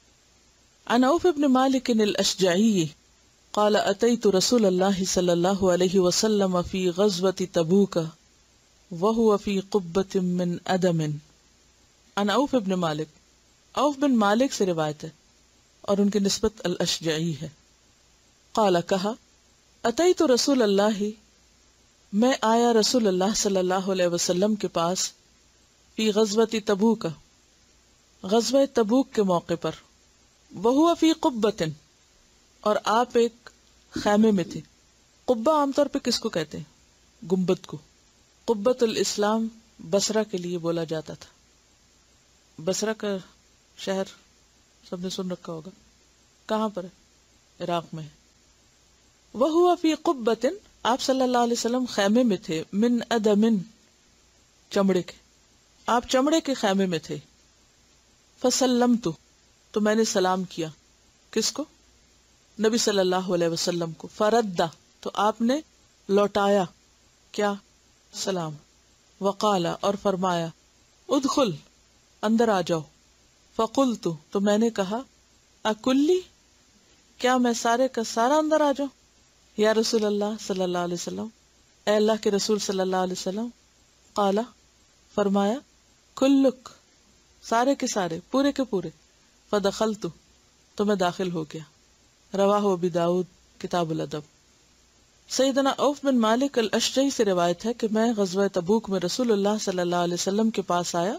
عن عوف بن مالک الاشجعی قال اتيت رسول الله صلى الله عليه وسلم في غزوة تبوك وهو في قبة من ادم. عن عوف بن مالک, عوف بن مالک سے روایت ہے اور ان کی نسبت الاشجعی ہے. قال کہا اتيت رسول اللہ, میں آیا رسول اللہ صلی اللہ علیہ وسلم کے پاس, فی غزوۃ تبوک, غزوہ تبوک کے موقع پر, وہو فی قبۃ, اور آپ ایک خیمے میں تھے. قبہ عام طور پہ کس کو کہتے ہیں؟ گنبد کو. قبۃ الاسلام بصرہ کے لیے بولا جاتا تھا. بصرہ کا شہر سب نے سن رکھا ہوگا, کہاں پر ہے؟ عراق میں ہے. وہو فی قبۃ, آپ صلی اللہ علیہ وسلم خیمے میں تھے, من ادم, چمڑے کے, آپ چمڑے کے خیمے میں تھے. فسلمت, تو میں نے سلام کیا. کس کو؟ نبی صلی اللہ علیہ وسلم کو. فردا, تو آپ نے لوٹایا کیا؟ سلام. وقال, اور فرمایا, ادخل, اندر آ جاؤ. فقلت, تو میں نے کہا, اکلی, کیا میں سارے کا سارا اندر آ جاؤں؟ یا رسول اللہ صلی اللہ علیہ وسلم, اے اللہ کے رسول صلی اللہ علیہ وسلم. قال, فرمایا, کلک, سارے کے سارے, پورے کے پورے. فدخلت, تو میں داخل ہو گیا. رواہ ابی داؤد کتاب الادب. سیدنا عوف بن مالک الاشجعی سے روایت ہے کہ میں غزوہ تبوک میں رسول اللہ صلی اللہ علیہ وسلم کے پاس آیا.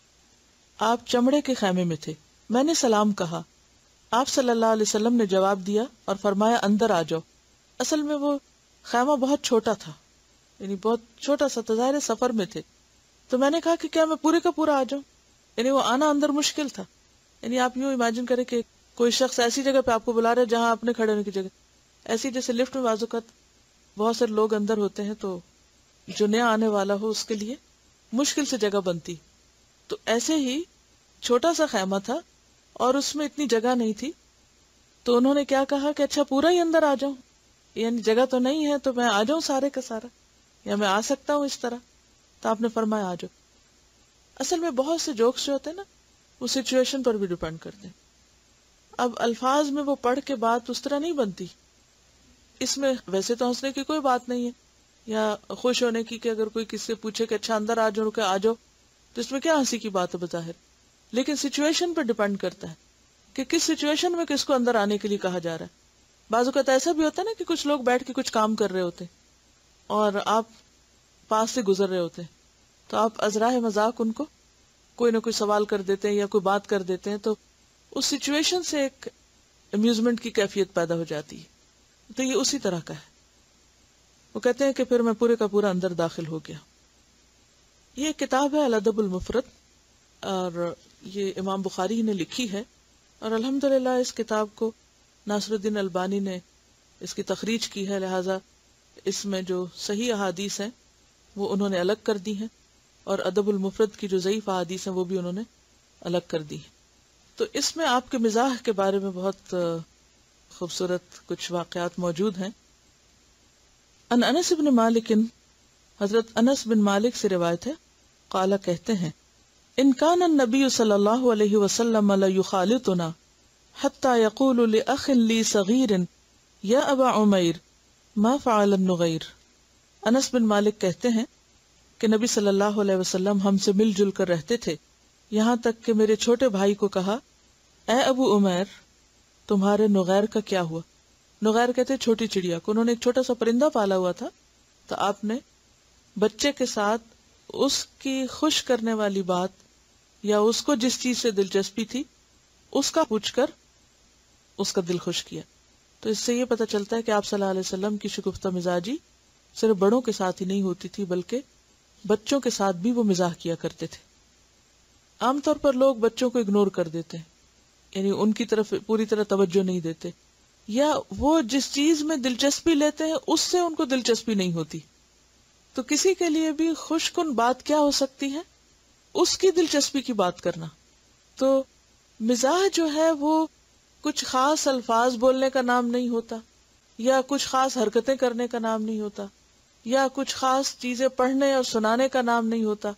آپ چمڑے کے خیمے میں تھے. میں نے سلام کہا. آپ صلی اللہ علیہ وسلم نے جواب دیا اور فرمایا, اندر آ جاؤ. اصل میں وہ خیمہ بہت چھوٹا تھا, یعنی بہت چھوٹا سا, ظاہر سفر میں تھے. تو میں نے کہا کہ کیا میں پورے کا پورا آ جاؤں؟ یعنی وہ آنا اندر مشکل تھا. یعنی آپ یوں امیجن کریں کہ کوئی شخص ایسی جگہ پہ آپ کو بلا رہا ہے جہاں آپ نے کھڑے ہونے کی جگہ, ایسی جیسے لفٹ میں بعض اوقات بہت سارے لوگ اندر ہوتے ہیں, تو جو نیا آنے والا ہو اس کے لیے مشکل سے جگہ بنتی. تو ایسے ہی چھوٹا سا خیمہ تھا اور اس میں اتنی جگہ نہیں تھی. تو انہوں نے کیا کہا کہ اچھا پورا ہی اندر آ جاؤں, یعنی جگہ تو نہیں ہے تو میں آ جاؤں سارے کا سارا, یا میں آ سکتا ہوں اس طرح؟ تو آپ نے فرمایا, آ جاؤ. اصل میں بہت سے جوکس جو ہوتے ہیں نا, وہ سچویشن پر بھی ڈیپینڈ کرتے ہیں. اب الفاظ میں وہ پڑھ کے بات اس طرح نہیں بنتی. اس میں ویسے تو ہنسنے کی کوئی بات نہیں ہے, یا خوش ہونے کی کہ اگر کوئی کسی سے پوچھے کہ اچھا اندر آ جاؤ, رکے آ جاؤ, تو اس میں کیا ہنسی کی بات ہے بظاہر. لیکن سچویشن پر ڈیپینڈ کرتا ہے کہ کس سچویشن میں کس کو اندر آنے کے لیے کہا جا رہا ہے. بعض اوقات ایسا بھی ہوتا ہے نا کہ کچھ لوگ بیٹھ کے کچھ کام کر رہے ہوتے اور آپ پاس سے گزر رہے ہوتے, تو آپ ازراہ مذاق ان کو کوئی نہ کوئی سوال کر دیتے ہیں یا کوئی بات کر دیتے ہیں, تو اس سچویشن سے ایک امیوزمنٹ کی کیفیت پیدا ہو جاتی ہے. تو یہ اسی طرح کا ہے. وہ کہتے ہیں کہ پھر میں پورے کا پورا اندر داخل ہو گیا. یہ کتاب ہے الادب المفرد, اور یہ امام بخاری نے لکھی ہے, اور الحمدللہ اس کتاب کو ناصر الدین البانی نے اس کی تخریج کی ہے, لہٰذا اس میں جو صحیح احادیث ہیں وہ انہوں نے الگ کر دی ہیں, اور ادب المفرد کی جو ضعیف احادیث ہیں وہ بھی انہوں نے الگ کر دی. تو اس میں آپ کے مزاح کے بارے میں بہت خوبصورت کچھ واقعات موجود ہیں. ان انس بن مالک, حضرت انس بن مالک سے روایت ہے, قال کہتے ہیں, ان کان النبی صلی اللہ علیہ وسلم لیخالطنا حتی یقول لأخ لی صغیر یا ابا عمیر ما فعل النغیر۔ انس بن مالک کہتے ہیں کہ نبی صلی اللہ علیہ وسلم ہم سے مل جل کر رہتے تھے، یہاں تک کہ میرے چھوٹے بھائی کو کہا، اے ابو عمیر تمہارے نغیر کا کیا ہوا؟ نغیر کہتے چھوٹی چڑیا کو، انہوں نے ایک چھوٹا سا پرندہ پالا ہوا تھا، تو آپ نے بچے کے ساتھ اس کی خوش کرنے والی بات یا اس کو جس چیز سے دلچسپی تھی اس کا پوچھ کر اس کا دل خوش کیا۔ تو اس سے یہ پتہ چلتا ہے کہ آپ صلی اللہ علیہ وسلم کی شگفتہ مزاجی صرف بڑوں کے ساتھ ہی نہیں ہوتی تھی بلکہ بچوں کے ساتھ بھی وہ مزاح کیا کرتے تھے۔ عام طور پر لوگ بچوں کو اگنور کر دیتے ہیں، یعنی ان کی طرف پوری طرح توجہ نہیں دیتے، یا وہ جس چیز میں دلچسپی لیتے ہیں اس سے ان کو دلچسپی نہیں ہوتی۔ تو کسی کے لیے بھی خوش کن بات کیا ہو سکتی ہے؟ اس کی دلچسپی کی بات کرنا۔ تو مزاح جو ہے وہ کچھ خاص الفاظ بولنے کا نام نہیں ہوتا، یا کچھ خاص حرکتیں کرنے کا نام نہیں ہوتا، یا کچھ خاص چیزیں پڑھنے اور سنانے کا نام نہیں ہوتا۔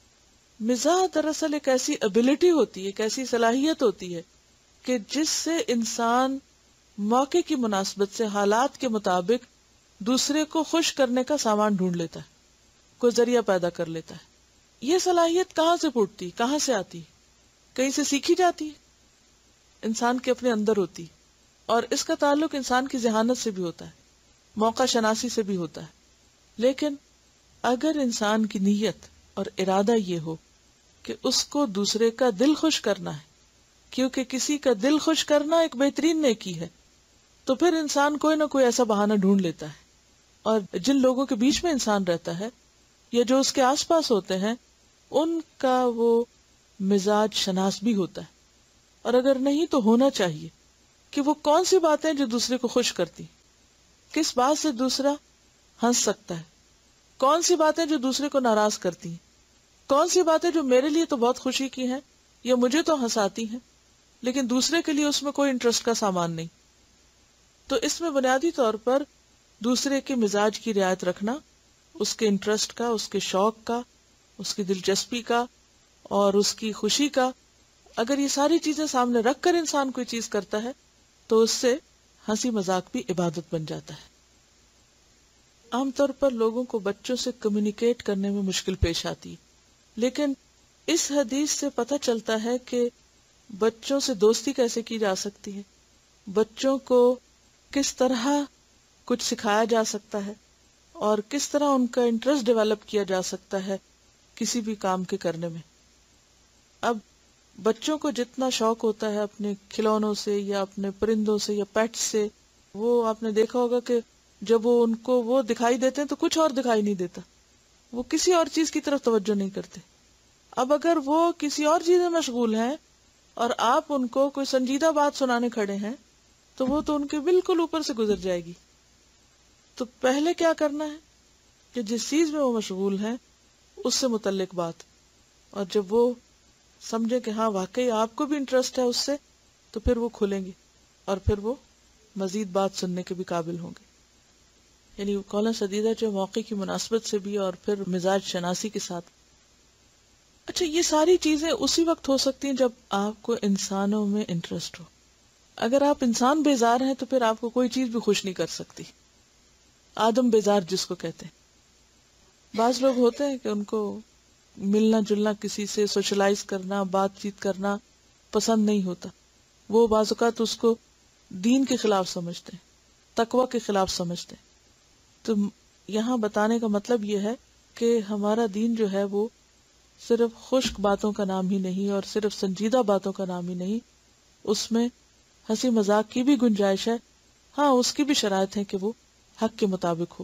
مزاح دراصل ایک ایسی ابیلٹی ہوتی ہے، ایک ایسی صلاحیت ہوتی ہے کہ جس سے انسان موقع کی مناسبت سے حالات کے مطابق دوسرے کو خوش کرنے کا سامان ڈھونڈ لیتا ہے، کوئی ذریعہ پیدا کر لیتا ہے۔ یہ صلاحیت کہاں سے پھوٹتی، کہاں سے آتی؟ کہیں سے سیکھی جاتی ہے، انسان کے اپنے اندر ہوتی، اور اس کا تعلق انسان کی ذہانت سے بھی ہوتا ہے، موقع شناسی سے بھی ہوتا ہے۔ لیکن اگر انسان کی نیت اور ارادہ یہ ہو کہ اس کو دوسرے کا دل خوش کرنا ہے، کیونکہ کسی کا دل خوش کرنا ایک بہترین نیکی ہے، تو پھر انسان کوئی نہ کوئی ایسا بہانہ ڈھونڈ لیتا ہے۔ اور جن لوگوں کے بیچ میں انسان رہتا ہے یا جو اس کے آس پاس ہوتے ہیں ان کا وہ مزاج شناس بھی ہوتا ہے، اور اگر نہیں تو ہونا چاہیے کہ وہ کون سی باتیں جو دوسرے کو خوش کرتی، کس بات سے دوسرا ہنس سکتا ہے، کون سی باتیں جو دوسرے کو ناراض کرتی ہیں، کون سی باتیں جو میرے لیے تو بہت خوشی کی ہیں یا مجھے تو ہنساتی ہیں لیکن دوسرے کے لیے اس میں کوئی انٹرسٹ کا سامان نہیں۔ تو اس میں بنیادی طور پر دوسرے کے مزاج کی رعایت رکھنا، اس کے انٹرسٹ کا، اس کے شوق کا، اس کی دلچسپی کا اور اس کی خوشی کا، اگر یہ ساری چیزیں سامنے رکھ کر انسان کوئی چیز کرتا ہے تو اس سے ہنسی مذاق بھی عبادت بن جاتا ہے۔ عام طور پر لوگوں کو بچوں سے کمیونیکیٹ کرنے میں مشکل پیش آتی ہے، لیکن اس حدیث سے پتہ چلتا ہے کہ بچوں سے دوستی کیسے کی جا سکتی ہے، بچوں کو کس طرح کچھ سکھایا جا سکتا ہے، اور کس طرح ان کا انٹرسٹ ڈیولپ کیا جا سکتا ہے کسی بھی کام کے کرنے میں۔ اب بچوں کو جتنا شوق ہوتا ہے اپنے کھلونوں سے یا اپنے پرندوں سے یا پیٹس سے، وہ آپ نے دیکھا ہوگا کہ جب وہ ان کو وہ دکھائی دیتے ہیں تو کچھ اور دکھائی نہیں دیتا، وہ کسی اور چیز کی طرف توجہ نہیں کرتے۔ اب اگر وہ کسی اور چیز میں مشغول ہیں اور آپ ان کو کوئی سنجیدہ بات سنانے کھڑے ہیں تو وہ تو ان کے بالکل اوپر سے گزر جائے گی۔ تو پہلے کیا کرنا ہے کہ جس چیز میں وہ مشغول ہیں اس سے متعلق بات، اور جب وہ سمجھے کہ ہاں واقعی آپ کو بھی انٹرسٹ ہے اس سے، تو پھر وہ کھلیں گے اور پھر وہ مزید بات سننے کے بھی قابل ہوں گے۔ یعنی قولاً سدیدہ جو موقع کی مناسبت سے بھی اور پھر مزاج شناسی کے ساتھ۔ اچھا، یہ ساری چیزیں اسی وقت ہو سکتی ہیں جب آپ کو انسانوں میں انٹرسٹ ہو۔ اگر آپ انسان بیزار ہیں تو پھر آپ کو کوئی چیز بھی خوش نہیں کر سکتی، آدم بیزار جس کو کہتے ہیں۔ بعض لوگ ہوتے ہیں کہ ان کو ملنا جلنا، کسی سے سوشلائز کرنا، بات چیت کرنا پسند نہیں ہوتا، وہ بعض اوقات اس کو دین کے خلاف سمجھتے ہیں، تقوی کے خلاف سمجھتے ہیں۔ تو یہاں بتانے کا مطلب یہ ہے کہ ہمارا دین جو ہے وہ صرف خشک باتوں کا نام ہی نہیں اور صرف سنجیدہ باتوں کا نام ہی نہیں، اس میں ہنسی مذاق کی بھی گنجائش ہے، ہاں اس کی بھی شرائط ہے کہ وہ حق کے مطابق ہو۔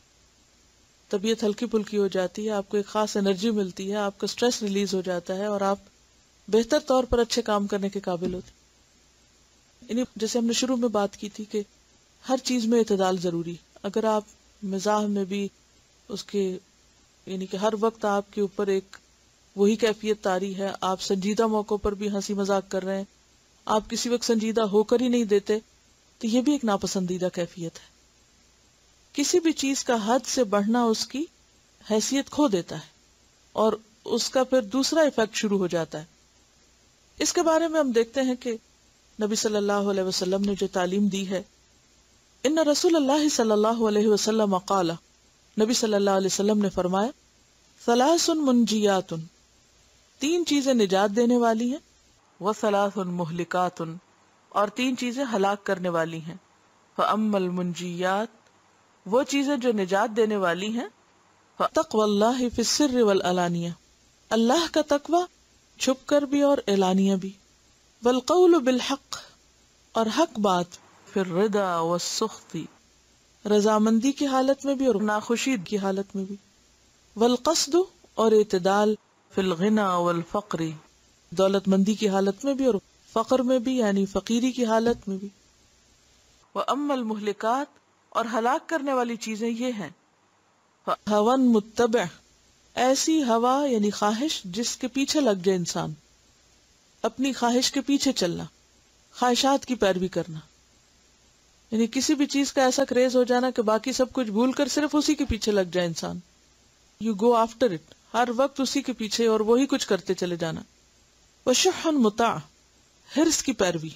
طبیعت ہلکی پھلکی ہو جاتی ہے، آپ کو ایک خاص انرجی ملتی ہے، آپ کا سٹریس ریلیز ہو جاتا ہے اور آپ بہتر طور پر اچھے کام کرنے کے قابل ہوتے۔ یعنی جیسے ہم نے شروع میں بات کی تھی کہ ہر چیز میں اعتدال ضروری۔ اگر آپ مزاح میں بھی اس کے یعنی کہ ہر وقت آپ کے اوپر ایک وہی کیفیت طاری ہے، آپ سنجیدہ موقعوں پر بھی ہنسی مذاق کر رہے ہیں، آپ کسی وقت سنجیدہ ہو کر ہی نہیں دیتے، تو یہ بھی ایک ناپسندیدہ کیفیت ہے۔ کسی بھی چیز کا حد سے بڑھنا اس کی حیثیت کھو دیتا ہے، اور اس کا پھر دوسرا ایفیکٹ شروع ہو جاتا ہے. اس کے بارے میں ہم دیکھتے ہیں کہ نبی صلی اللہ علیہ وسلم نے جو تعلیم دی ہے، ان رسول اللہ صلی اللہ علیہ وسلم قال، نبی صلی اللہ علیہ وسلم نے فرمایا، ثلاث منجیات، تین چیزیں نجات دینے والی ہیں، وثلاث مہلکات، اور تین چیزیں ہلاک کرنے والی ہیں. فاما المنجیات، وہ چیزیں جو نجات دینے والی ہیں، فتقوی اللہ فی السر والعلانیہ، اللہ کا تقوی چھپ کر بھی اور اعلانیہ بھی، والقول بالحق، اور حق بات، فی الرضا والسخط، رضامندی کی حالت میں بھی اور ناخوشی کی حالت میں بھی، والقصد، اور اعتدال، فی الغنى والفقر، دولت مندی کی حالت میں بھی اور فقر میں بھی، یعنی فقیری کی حالت میں بھی. واما المہلکات، اور ہلاک کرنے والی چیزیں یہ ہیں، فہوى متبع، ایسی ہوا یعنی خواہش جس کے پیچھے لگ جائے انسان، اپنی خواہش کے پیچھے چلنا، خواہشات کی پیروی کرنا، یعنی کسی بھی چیز کا ایسا کریز ہو جانا کہ باقی سب کچھ بھول کر صرف اسی کے پیچھے لگ جائے انسان. یو گو آفٹر اٹ، ہر وقت اسی کے پیچھے اور وہی کچھ کرتے چلے جانا. وشح مطاع، حرص کی پیروی.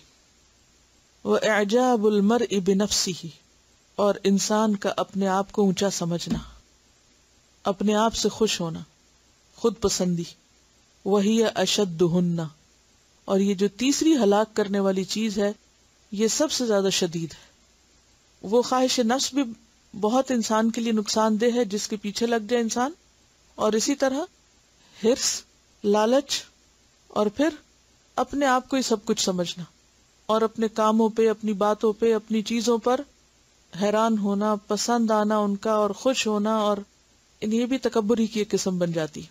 واعجاب المرء بنفسه، اور انسان کا اپنے آپ کو اونچا سمجھنا، اپنے آپ سے خوش ہونا، خود پسندی. وہی اشدہن، اور یہ جو تیسری ہلاک کرنے والی چیز ہے یہ سب سے زیادہ شدید ہے. وہ خواہش نفس بھی بہت انسان کے لیے نقصان دہ ہے جس کے پیچھے لگ جائے انسان، اور اسی طرح حرص، لالچ، اور پھر اپنے آپ کو ہی سب کچھ سمجھنا، اور اپنے کاموں پہ، اپنی باتوں پہ، اپنی چیزوں پر حیران ہونا، پسند آنا ان کا اور خوش ہونا، اور یہ بھی تکبر ہی کی ایک قسم بن جاتی.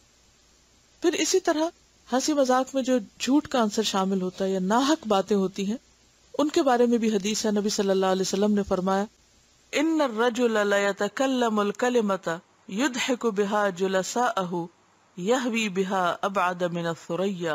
پھر اسی طرح ہنسی مذاق میں جو جھوٹ کا عنصر شامل ہوتا ہے یا ناحق باتیں ہوتی ہیں، ان کے بارے میں بھی حدیث ہے. نبی صلی اللہ علیہ وسلم نے فرمایا، ان الرجل لیتکلم الکلمۃ یضحک بها جلساءہ یہوی بها ابعد من الثریا،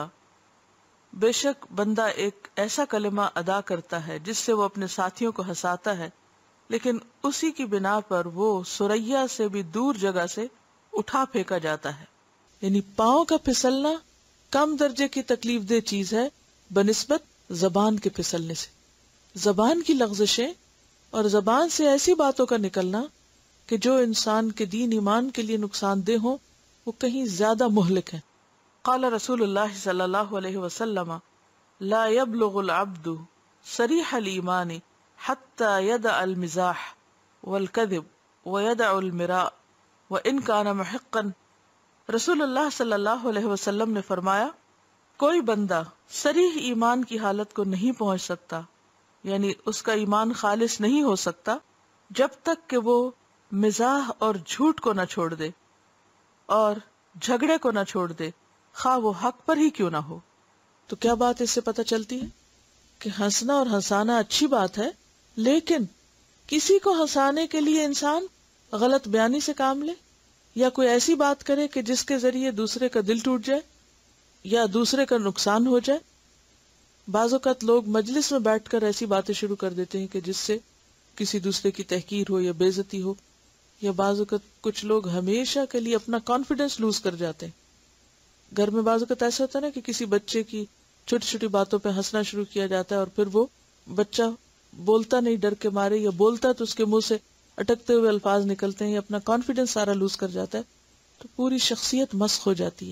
بے شک بندہ ایک ایسا کلمہ ادا کرتا ہے جس سے وہ اپنے ساتھیوں کو ہنساتا ہے، لیکن اسی کی بنا پر وہ سریا سے بھی دور جگہ سے اٹھا پھینکا جاتا ہے. یعنی پاؤں کا پھسلنا کم درجے کی تکلیف دہ چیز ہے بنسبت زبان کے پھسلنے سے. زبان کی لغزشیں اور زبان سے ایسی باتوں کا نکلنا کہ جو انسان کے دین ایمان کے لیے نقصان دہ ہوں، وہ کہیں زیادہ مہلک ہیں. قال رسول اللہ صلی اللہ علیہ وسلم، لا يبلغ العبد صریح الایمان حتی یدع المزاح والکذب ویدع المراء وان کان محقا. رسول اللہ صلی اللہ علیہ وسلم نے فرمایا، کوئی بندہ صریح ایمان کی حالت کو نہیں پہنچ سکتا، یعنی اس کا ایمان خالص نہیں ہو سکتا جب تک کہ وہ مزاح اور جھوٹ کو نہ چھوڑ دے اور جھگڑے کو نہ چھوڑ دے، خواہ وہ حق پر ہی کیوں نہ ہو. تو کیا بات اس سے پتہ چلتی ہے کہ ہنسنا اور ہنسانا اچھی بات ہے، لیکن کسی کو ہنسانے کے لیے انسان غلط بیانی سے کام لے یا کوئی ایسی بات کرے کہ جس کے ذریعے دوسرے کا دل ٹوٹ جائے یا دوسرے کا نقصان ہو جائے. بعض اوقات لوگ مجلس میں بیٹھ کر ایسی باتیں شروع کر دیتے ہیں کہ جس سے کسی دوسرے کی تحقیر ہو یا بے عزتی ہو، یا بعض اوقات کچھ لوگ ہمیشہ کے لیے اپنا کانفیڈنس لوز کر جاتے ہیں. گھر میں بعض اوقات ایسا ہوتا ہے نا کہ کسی بچے کی چھوٹی چھوٹی باتوں پہ ہنسنا شروع کیا جاتا ہے، اور پھر وہ بچہ بولتا نہیں ڈر کے مارے، یا بولتا تو اس کے منہ سے اٹکتے ہوئے الفاظ نکلتے ہیں، یا اپنا کانفیڈنس سارا لوز کر جاتا ہے، تو پوری شخصیت مسخ ہو جاتی ہے.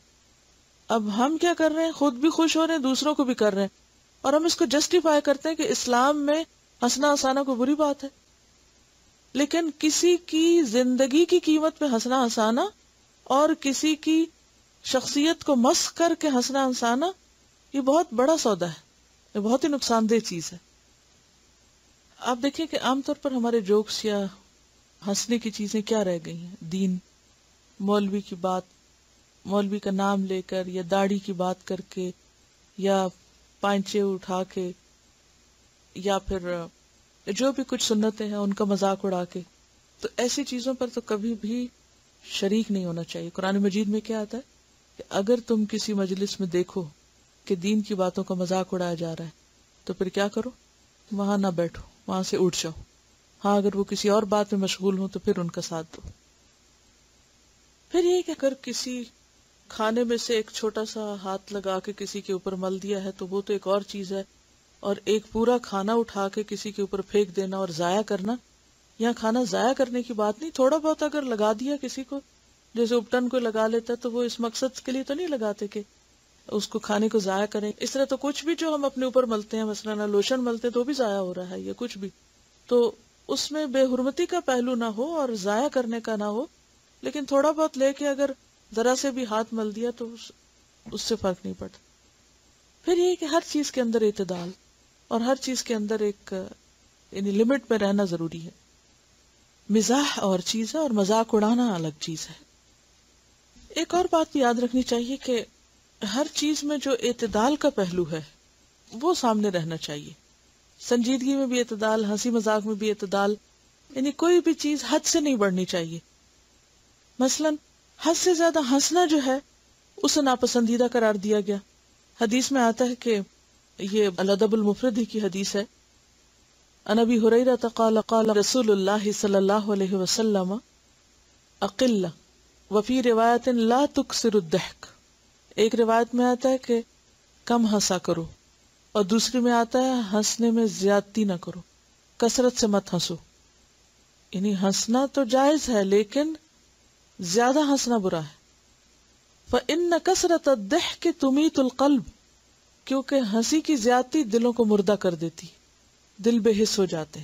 اب ہم کیا کر رہے ہیں؟ خود بھی خوش ہو رہے ہیں، دوسروں کو بھی کر رہے ہیں، اور ہم اس کو جسٹیفائی کرتے ہیں کہ اسلام میں ہنسنا ہنسانا کوئی بری بات ہے. لیکن کسی کی زندگی کی قیمت پہ ہنسنا ہنسانا اور کسی کی شخصیت کو مسخ کر کے ہنسنا ہنسانا، یہ بہت بڑا سودا ہے، یہ بہت ہی نقصان دہ چیز ہے. آپ دیکھیں کہ عام طور پر ہمارے جوکس یا ہنسنے کی چیزیں کیا رہ گئی ہیں؟ دین، مولوی کی بات، مولوی کا نام لے کر یا داڑھی کی بات کر کے یا پائنچے اٹھا کے یا پھر جو بھی کچھ سنتیں ہیں ان کا مذاق اڑا کے. تو ایسی چیزوں پر تو کبھی بھی شریک نہیں ہونا چاہیے. قرآن مجید میں کیا آتا ہے کہ اگر تم کسی مجلس میں دیکھو کہ دین کی باتوں کا مذاق اڑایا جا رہا ہے تو پھر کیا کرو؟ وہاں نہ بیٹھو، وہاں سے اٹھ جاؤ. ہاں اگر وہ کسی اور بات میں مشغول ہوں تو پھر ان کا ساتھ دو. پھر یہ کہ اگر کسی کھانے میں سے ایک چھوٹا سا ہاتھ لگا کے کسی کے اوپر مل دیا ہے تو وہ تو ایک اور چیز ہے، اور ایک پورا کھانا اٹھا کے کسی کے اوپر پھینک دینا اور ضائع کرنا، یہاں کھانا ضائع کرنے کی بات نہیں، تھوڑا بہت اگر لگا دیا کسی کو، جیسے اپٹن کو لگا لیتا تو وہ اس مقصد کے لیے تو نہیں لگاتے کہ اس کو کھانے کو ضائع کریں. اس طرح تو کچھ بھی جو ہم اپنے اوپر ملتے ہیں، مثلا لوشن ملتے ہیں تو بھی ضائع ہو رہا ہے، یا کچھ بھی، تو اس میں بے حرمتی کا پہلو نہ ہو اور ضائع کرنے کا نہ ہو، لیکن تھوڑا بہت لے کے اگر ذرا سے بھی ہاتھ مل دیا تو اس سے فرق نہیں پڑتا. پھر یہ کہ ہر چیز کے اندر اعتدال اور ہر چیز کے اندر ایک یعنی لمٹ میں رہنا ضروری ہے. مزاح اور چیز ہے اور مذاق اڑانا الگ چیز ہے. ایک اور بات بھی یاد رکھنی چاہیے کہ ہر چیز میں جو اعتدال کا پہلو ہے وہ سامنے رہنا چاہیے. سنجیدگی میں بھی اعتدال، ہنسی مذاق میں بھی اعتدال، یعنی کوئی بھی چیز حد سے نہیں بڑھنی چاہیے. مثلا حد سے زیادہ ہنسنا جو ہے اسے ناپسندیدہ قرار دیا گیا. حدیث میں آتا ہے کہ یہ الادب المفرد ہی کی حدیث ہے، عن ابی ہریرہ قال قال رسول اللہ صلی اللہ علیہ وسلم اقل وفی روایت لا تکثر الضحک. ایک روایت میں آتا ہے کہ کم ہنسا کرو، اور دوسری میں آتا ہے ہنسنے میں زیادتی نہ کرو، کثرت سے مت ہنسو. یعنی ہنسنا تو جائز ہے لیکن زیادہ ہنسنا برا ہے. فإن کثرت الضحک تمیت القلب، کیونکہ ہنسی کی زیادتی دلوں کو مردہ کر دیتی، دل بے حس ہو جاتے ہیں.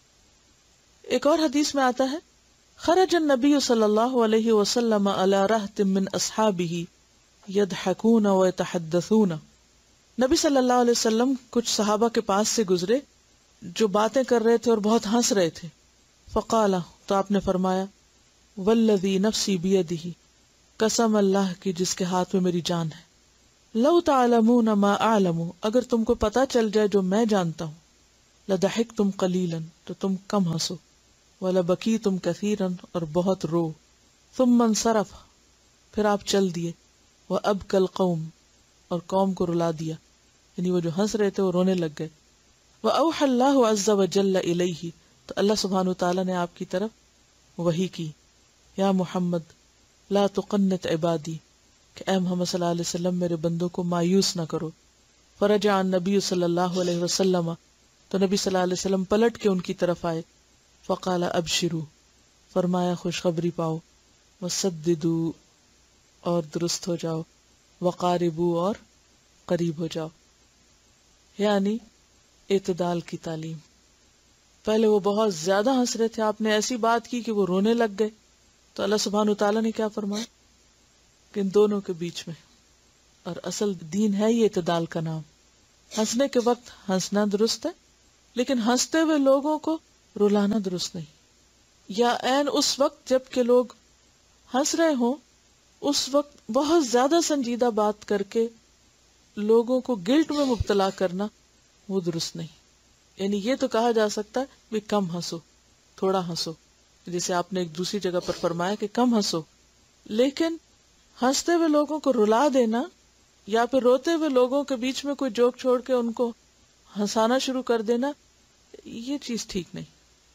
ایک اور حدیث میں آتا ہے خرج النبی صلی اللہ علیہ وسلم علی رہط من اصحابہ یضحکون ویتحدثون. نبی صلی اللہ علیہ وسلم کچھ صحابہ کے پاس سے گزرے جو باتیں کر رہے تھے اور بہت ہنس رہے تھے. فقال، تو آپ نے فرمایا والذی نفسی بیدہ، قسم اللہ کی جس کے ہاتھ میں میری جان ہے، لو تعلمون ما اعلم، اگر تم کو پتا چل جائے جو میں جانتا ہوں، لضحکتم قلیلا، تو تم کم ہنسو، ولبکیتم کثیرا، اور بہت رو. ثم انصرف، پھر آپ چل دیے، وابکی القوم، اور قوم کو رلا دیا، یعنی وہ جو ہنس رہے تھے وہ رونے لگ گئے. وأوحى اللہ عز وجل الیہ، تو اللہ سبحانہ وتعالی نے آپ کی طرف وحی کی، یا محمد لا تقنط عبادی، کہ اے محمد صلی اللہ علیہ وسلم میرے بندوں کو مایوس نہ کرو. فرجع النبی صلی اللہ علیہ وسلم، تو نبی صلی اللہ علیہ وسلم پلٹ کے ان کی طرف آئے. فقال ابشروا، فرمایا خوشخبری پاؤ. وسددوا، اور درست ہو جاؤ. وقاربوا، اور قریب ہو جاؤ. یعنی اعتدال کی تعلیم. پہلے وہ بہت زیادہ ہنس رہے تھے، آپ نے ایسی بات کی کہ وہ رونے لگ گئے، تو اللہ سبحانہ وتعالیٰ نے کیا فرمایا کہ ان دونوں کے بیچ میں، اور اصل دین ہے یہ اعتدال کا نام. ہنسنے کے وقت ہنسنا درست ہے، لیکن ہنستے ہوئے لوگوں کو رلانا درست نہیں. یا عین اس وقت جب کہ لوگ ہنس رہے ہوں اس وقت بہت زیادہ سنجیدہ بات کر کے لوگوں کو گلٹ میں مبتلا کرنا، وہ درست نہیں. یعنی یہ تو کہا جا سکتا ہے کہ کم ہنسو، تھوڑا ہنسو، جیسے آپ نے ایک دوسری جگہ پر فرمایا کہ کم ہنسو، لیکن ہنستے ہوئے لوگوں کو رلا دینا یا پھر روتے ہوئے لوگوں کے بیچ میں کوئی جوک چھوڑ کے ان کو ہنسانا شروع کر دینا، یہ چیز ٹھیک نہیں.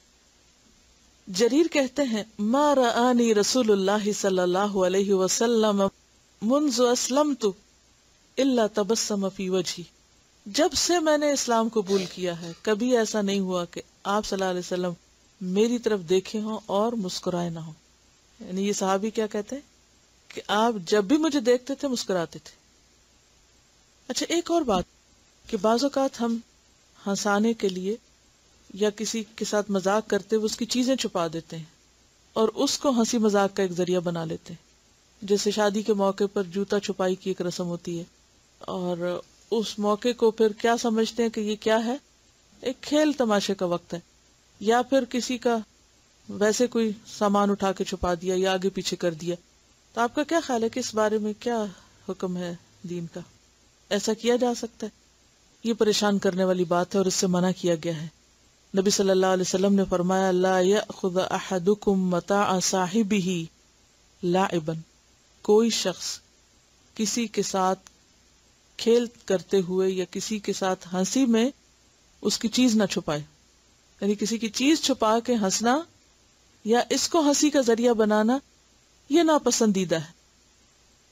جریر کہتے ہیں ما رآنی رسول اللہ صلی اللہ علیہ وسلم منذ اسلمت الا تبسم فی وجہی، جب سے میں نے اسلام قبول کیا ہے کبھی ایسا نہیں ہوا کہ آپ صلی اللہ علیہ وسلم میری طرف دیکھے ہوں اور مسکرائے نہ ہوں. یعنی یہ صحابی کیا کہتے ہیں کہ آپ جب بھی مجھے دیکھتے تھے مسکراتے تھے. اچھا ایک اور بات کہ بعض اوقات ہم ہنسانے کے لیے یا کسی کے ساتھ مذاق کرتے ہوئے اس کی چیزیں چھپا دیتے ہیں اور اس کو ہنسی مذاق کا ایک ذریعہ بنا لیتے ہیں. جیسے شادی کے موقع پر جوتا چھپائی کی ایک رسم ہوتی ہے، اور اس موقع کو پھر کیا سمجھتے ہیں کہ یہ کیا ہے، ایک کھیل تماشے کا وقت ہے، یا پھر کسی کا ویسے کوئی سامان اٹھا کے چھپا دیا یا آگے پیچھے کر دیا. تو آپ کا کیا خیال ہے کہ اس بارے میں کیا حکم ہے دین کا؟ ایسا کیا جا سکتا ہے؟ یہ پریشان کرنے والی بات ہے اور اس سے منع کیا گیا ہے. نبی صلی اللہ علیہ وسلم نے فرمایا لا یأخذ احدکم متاع صاحبہ لاعبا، کوئی شخص کسی کے ساتھ کھیل کرتے ہوئے یا کسی کے ساتھ ہنسی میں اس کی چیز نہ چھپائے. یعنی کسی کی چیز چھپا کے ہنسنا یا اس کو ہنسی کا ذریعہ بنانا یہ ناپسندیدہ ہے.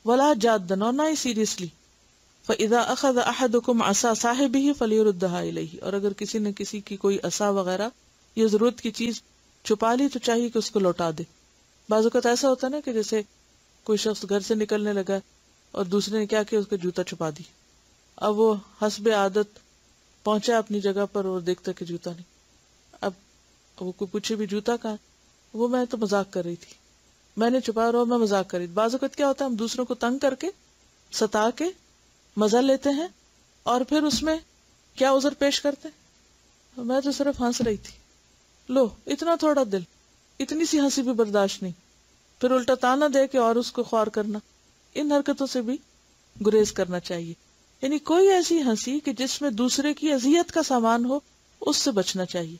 ولا جادن، اور نہ ہی سیریسلی. فَإِذَا أَخَذَ أَحَدُكُمْ عَصَا صَاحِبِهِ فَلْيُرُدَّهَا إِلَيْهِ، اور اگر کسی نے کسی کی کوئی عصا وغیرہ یا ضرورت کی چیز چھپا لی تو چاہیے کہ اس کو لوٹا دے. بعض اوقات ایسا ہوتا ہے نا کہ جیسے کوئی شخص گھر سے نکلنے لگا اور دوسرے نے کیا کیا، اس کا جوتا چھپا دی. اب وہ حسب عادت پہنچا اپنی جگہ پر اور دیکھتا کہ جوتا نہیں. اب وہ کوئی پوچھے بھی جوتا کہاں، وہ میں تو مذاق کر رہی تھی، میں نے چھپا رہا، میں مذاق کر رہی تھی. بعض اوقات کیا ہوتا ہے ہم دوسروں کو تنگ کر کے ستا کے مزہ لیتے ہیں اور پھر اس میں کیا عذر پیش کرتے ہیں، میں تو صرف ہنس رہی تھی. لو اتنا تھوڑا دل، اتنی سی ہنسی بھی برداشت نہیں، پھر الٹا تانا دے کے اور اس کو خوار کرنا. ان حرکتوں سے بھی گریز کرنا چاہیے. یعنی کوئی ایسی ہنسی کہ جس میں دوسرے کی اذیت کا سامان ہو، اس سے بچنا چاہیے.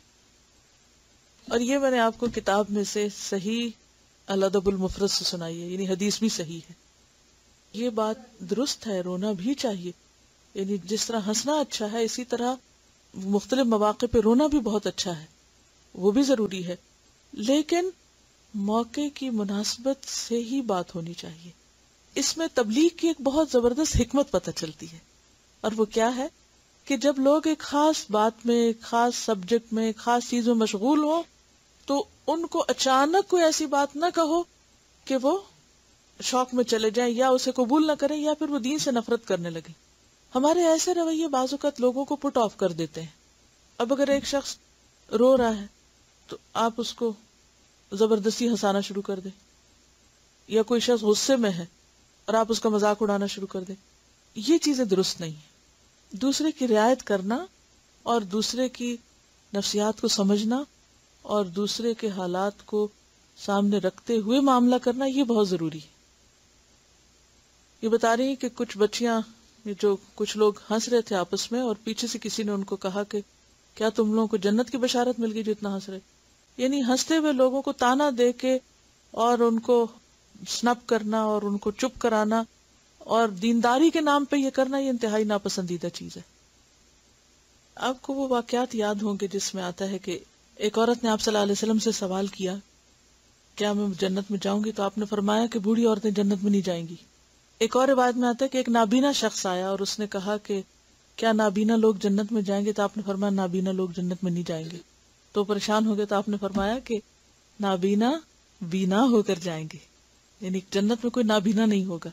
اور یہ میں نے آپ کو کتاب میں سے صحیح الادب المفرد سے سنائی ہے، یعنی حدیث بھی صحیح ہے. یہ بات درست ہے، رونا بھی چاہیے. یعنی جس طرح ہنسنا اچھا ہے، اسی طرح مختلف مواقع پہ رونا بھی بہت اچھا ہے، وہ بھی ضروری ہے. لیکن موقع کی مناسبت سے ہی بات ہونی چاہیے. اس میں تبلیغ کی ایک بہت زبردست حکمت پتہ چلتی ہے، اور وہ کیا ہے کہ جب لوگ ایک خاص بات میں، ایک خاص سبجیکٹ میں، ایک خاص چیز میں مشغول ہوں تو ان کو اچانک کوئی ایسی بات نہ کہو کہ وہ شوق میں چلے جائیں یا اسے قبول نہ کریں یا پھر وہ دین سے نفرت کرنے لگے. ہمارے ایسے رویے بعض اوقات لوگوں کو پٹ آف کر دیتے ہیں. اب اگر ایک شخص رو رہا ہے تو آپ اس کو زبردستی ہنسانا شروع کر دیں، یا کوئی شخص غصے میں ہے اور آپ اس کا مذاق اڑانا شروع کر دیں. یہ چیزیں درست نہیں ہیں. دوسرے کی رعایت کرنا اور دوسرے کی نفسیات کو سمجھنا اور دوسرے کے حالات کو سامنے رکھتے ہوئے معاملہ کرنا، یہ بہت ضروری ہے. یہ بتا رہی ہیں کہ کچھ بچیاں، جو کچھ لوگ ہنس رہے تھے آپس میں، اور پیچھے سے کسی نے ان کو کہا کہ کیا تم لوگوں کو جنت کی بشارت مل گئی جو اتنا ہنس رہے. یعنی ہنستے ہوئے لوگوں کو تانا دے کے اور ان کو سنپ کرنا اور ان کو چپ کرانا اور دینداری کے نام پہ یہ کرنا، یہ انتہائی ناپسندیدہ چیز ہے. آپ کو وہ واقعات یاد ہوں گے جس میں آتا ہے کہ ایک عورت نے آپ صلی اللہ علیہ وسلم سے سوال کیا کیا میں جنت میں جاؤں گی، تو آپ نے فرمایا کہ بوڑھی عورتیں جنت میں نہیں جائیں گی. ایک اور روایت میں آتا ہے کہ ایک نابینا شخص آیا اور اس نے کہا کہ کیا نابینا لوگ جنت میں جائیں گے، تو آپ نے فرمایا نابینا لوگ جنت میں نہیں جائیں گے. تو پریشان ہو گئے تو آپ نے فرمایا کہ نابینا بینا ہو کر جائیں گے، یعنی جنت میں کوئی نابینا نہیں ہوگا.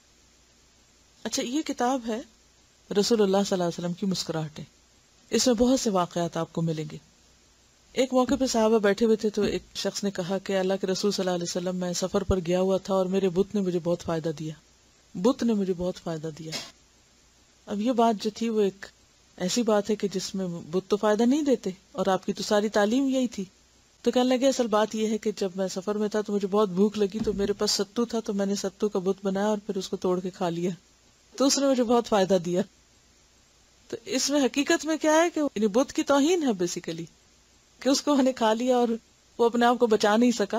اچھا، یہ کتاب ہے رسول اللہ صلی اللہ علیہ وسلم کی مسکراہٹیں. اس میں بہت سے واقعات آپ کو ملیں گے. ایک موقع پہ صحابہ بیٹھے ہوئے تھے تو ایک شخص نے کہا کہ اللہ کے رسول صلی اللہ علیہ وسلم، میں سفر پر گیا ہوا تھا اور میرے بت نے مجھے بہت فائدہ دیا، بت نے مجھے بہت فائدہ دیا. اب یہ بات جو تھی وہ ایک ایسی بات ہے کہ جس میں بت تو فائدہ نہیں دیتے، اور آپ کی تو ساری تعلیم یہی تھی. تو کہنے لگے اصل بات یہ ہے کہ جب میں سفر میں تھا تو مجھے بہت بھوک لگی، تو میرے پاس ستو تھا تو میں نے ستو کا بت بنایا اور پھر اس کو توڑ کے کھا لیا، تو اس نے مجھے بہت فائدہ دیا. تو اس میں حقیقت میں کیا ہے کہ بت کی توہین ہے بیسیکلی، کہ اس کو میں نے کھا لیا اور وہ اپنے آپ کو بچا نہیں سکا.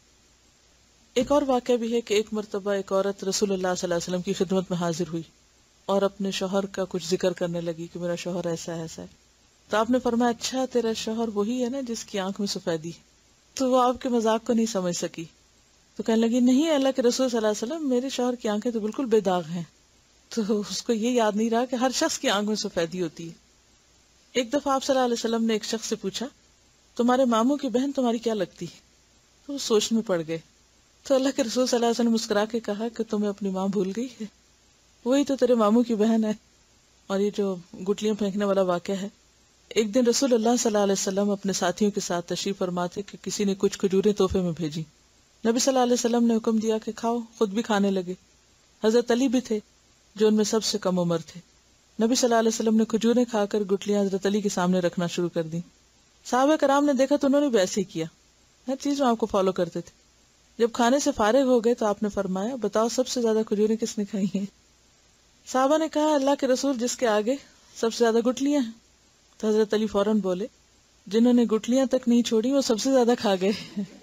ایک اور واقعہ بھی ہے کہ ایک مرتبہ ایک عورت رسول اللہ صلی اللہ علیہ وسلم کی خدمت میں حاضر ہوئی اور اپنے شوہر کا کچھ ذکر کرنے لگی کہ میرا شوہر ایسا ہے ایسا ہے. تو آپ نے فرمایا اچھا تیرا شوہر وہی ہے نا جس کی آنکھ میں سفیدی. تو وہ آپ کے مذاق کو نہیں سمجھ سکی، تو کہنے لگی نہیں اللہ کے رسول صلی اللہ علیہ وسلم، میرے شوہر کی آنکھیں تو بالکل بے داغ ہیں. تو اس کو یہ یاد نہیں رہا کہ ہر شخص کی آنکھ میں سفیدی ہوتی ہے. ایک دفعہ آپ صلی اللہ علیہ وسلم نے ایک شخص سے پوچھا تمہارے ماموں کی بہن تمہاری کیا لگتی ہے؟ تو وہ سوچ میں پڑ گئے. تو اللہ کے رسول صلی اللہ علیہ وسلم مسکرا کے کہا کہ تمہیں اپنی ماں بھول گئی ہے، وہی تو تیرے ماموں کی بہن ہے. اور یہ جو گٹلیاں پھینکنے والا واقعہ ہے، ایک دن رسول اللہ صلی اللہ علیہ وسلم اپنے ساتھیوں کے ساتھ تشریف فرما تھے کہ کسی نے کچھ کھجوریں تحفے میں بھیجی. نبی صلی اللہ علیہ وسلم نے حکم دیا کہ کھاؤ، خود بھی کھانے لگے. حضرت علی بھی تھے جو ان میں سب سے کم عمر تھے. نبی صلی اللہ علیہ وسلم نے کھجوریں کھا کر گٹلیاں حضرت علی کے سامنے رکھنا شروع کر دی. صحابہ کرام نے دیکھا تو انہوں نے بھی ایسے ہی کیا، ہر چیز میں آپ کو فالو کرتے تھے. جب کھانے سے فارغ ہو گئے تو آپ نے فرمایا بتاؤ سب سے زیادہ کھجوریں کس نے کھائی ہیں؟ صحابہ نے کہا اللہ کے رسول جس کے آگے سب سے زیادہ گٹلیاں ہیں. تو حضرت علی فوراً بولے جنہوں نے گٹلیاں تک نہیں چھوڑی وہ سب سے زیادہ کھا گئے.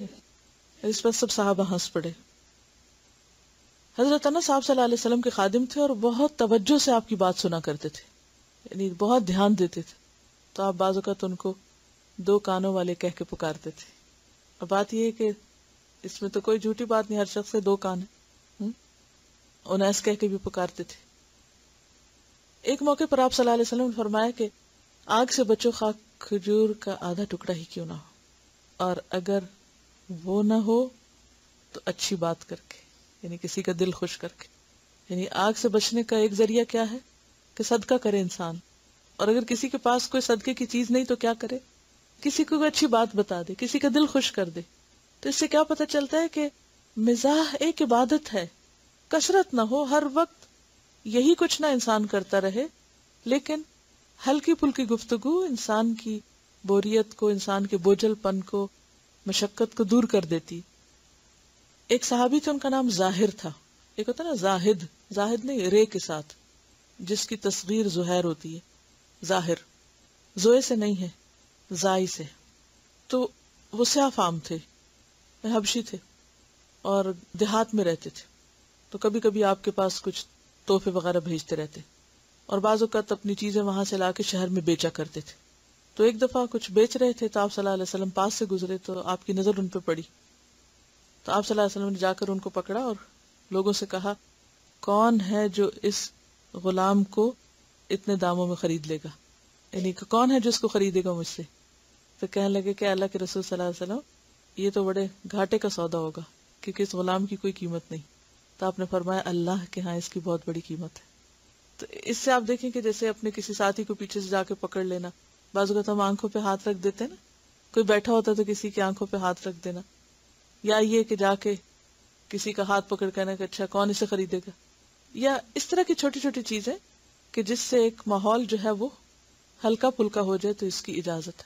اس پر سب صحابہ ہنس پڑے. حضرت انس صاحب صلی اللہ علیہ وسلم کے خادم تھے اور بہت توجہ سے آپ کی بات سنا کرتے تھے، یعنی بہت دھیان دیتے تھے. تو آپ بعض اوقات ان کو دو کانوں والے کہہ کے پکارتے تھے. اب بات یہ ہے کہ اس میں تو کوئی جھوٹی بات نہیں، ہر شخص کے دو کان ہیں. انیس کہہ کے بھی پکارتے تھے. ایک موقع پر آپ صلی اللہ علیہ وسلم نے فرمایا کہ آگ سے بچو خواہ کھجور کا آدھا ٹکڑا ہی کیوں نہ ہو, اور اگر وہ نہ ہو تو اچھی بات کر کے, یعنی کسی کا دل خوش کر کے. یعنی آگ سے بچنے کا ایک ذریعہ کیا ہے کہ صدقہ کرے انسان, اور اگر کسی کے پاس کوئی صدقے کی چیز نہیں تو کیا کرے, کسی کو اچھی بات بتا دے, کسی کا دل خوش کر دے. تو اس سے کیا پتہ چلتا ہے کہ مزاح ایک عبادت ہے, کثرت نہ ہو, ہر وقت یہی کچھ نہ انسان کرتا رہے, لیکن ہلکی پھلکی گفتگو انسان کی بوریت کو, انسان کے بوجھل پن کو, مشقت کو دور کر دیتی. ایک صحابی تھے, ان کا نام ظاہر تھا. ایک ہوتا نا زاہد, زاہد نہیں رے کے ساتھ, جس کی تصغیر زہیر ہوتی ہے. ظاہر زوئے سے نہیں ہے, زائی سے. تو وہ سیاہ فام تھے, حبشی تھے, اور دیہات میں رہتے تھے. تو کبھی کبھی آپ کے پاس کچھ تحفے وغیرہ بھیجتے رہتے, اور بعض اوقات اپنی چیزیں وہاں سے لا کے شہر میں بیچا کرتے تھے. تو ایک دفعہ کچھ بیچ رہے تھے تو آپ صلی اللہ علیہ وسلم پاس سے گزرے, تو آپ کی نظر ان پہ پڑی. تو آپ صلی اللہ علیہ وسلم نے جا کر ان کو پکڑا اور لوگوں سے کہا, کون ہے جو اس غلام کو اتنے داموں میں خرید لے گا, یعنی کہ کون ہے جو اس کو خریدے گا مجھ سے. تو کہنے لگے کہ اللہ کے رسول صلی اللہ علیہ وسلم, یہ تو بڑے گھاٹے کا سودا ہوگا کیونکہ اس غلام کی کوئی قیمت نہیں. تو آپ نے فرمایا اللہ کے ہاں اس کی بہت بڑی قیمت ہے. تو اس سے آپ دیکھیں کہ جیسے اپنے کسی ساتھی کو پیچھے سے جا کے پکڑ لینا, بعض اوقات ہم آنکھوں پہ ہاتھ رکھ دیتے ہیں نا, کوئی بیٹھا ہوتا تو کسی کی آنکھوں پہ ہاتھ رکھ دینا, یا یہ کہ جا کے کسی کا ہاتھ پکڑ کہنا کہ اچھا کون اسے خریدے گا, یا اس طرح کی چھوٹی چھوٹی چیزیں کہ جس سے ایک ماحول جو ہے وہ ہلکا پھلکا ہو جائے, تو اس کی اجازت ہے.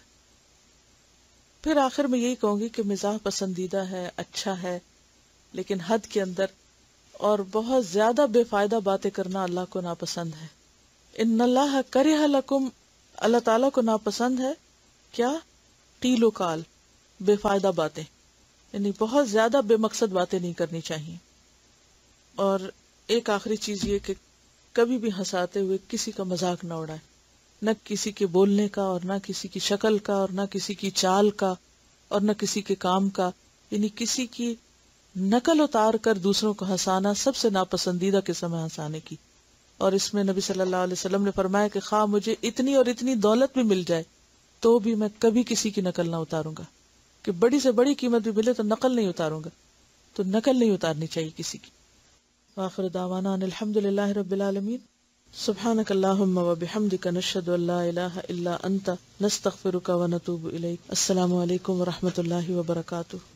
پھر آخر میں یہی کہوں گی کہ مزاح پسندیدہ ہے, اچھا ہے, لیکن حد کے اندر, اور بہت زیادہ بے فائدہ باتیں کرنا اللہ کو ناپسند ہے. ان اللہ کرہ لکم, اللہ تعالیٰ کو ناپسند ہے کیا, قیل و قال, بے فائدہ باتیں, یعنی بہت زیادہ بے مقصد باتیں نہیں کرنی چاہیے. اور ایک آخری چیز یہ کہ کبھی بھی ہنساتے ہوئے کسی کا مذاق نہ اڑائے, نہ کسی کے بولنے کا, اور نہ کسی کی شکل کا, اور نہ کسی کی چال کا, اور نہ کسی کے کام کا. یعنی کسی کی نقل اتار کر دوسروں کو ہنسانا سب سے ناپسندیدہ قسم ہے ہنسانے کی. اور اس میں نبی صلی اللہ علیہ وسلم نے فرمایا کہ خواہ مجھے اتنی اور اتنی دولت بھی مل جائے تو بھی میں کبھی کسی کی نقل نہ اتاروں گا, کہ بڑی سے بڑی قیمت بھی ملے تو نقل نہیں اتاروں گا. تو نقل نہیں اتارنی چاہیے کسی کی. وآخر دعوانا ان الحمد للہ رب العالمین. سبحانک اللہم و بحمدک نشہد ان لا الہ الا انت نستغفرک و نتوب الیک. السلام علیکم و رحمۃ اللہ وبرکاتہ.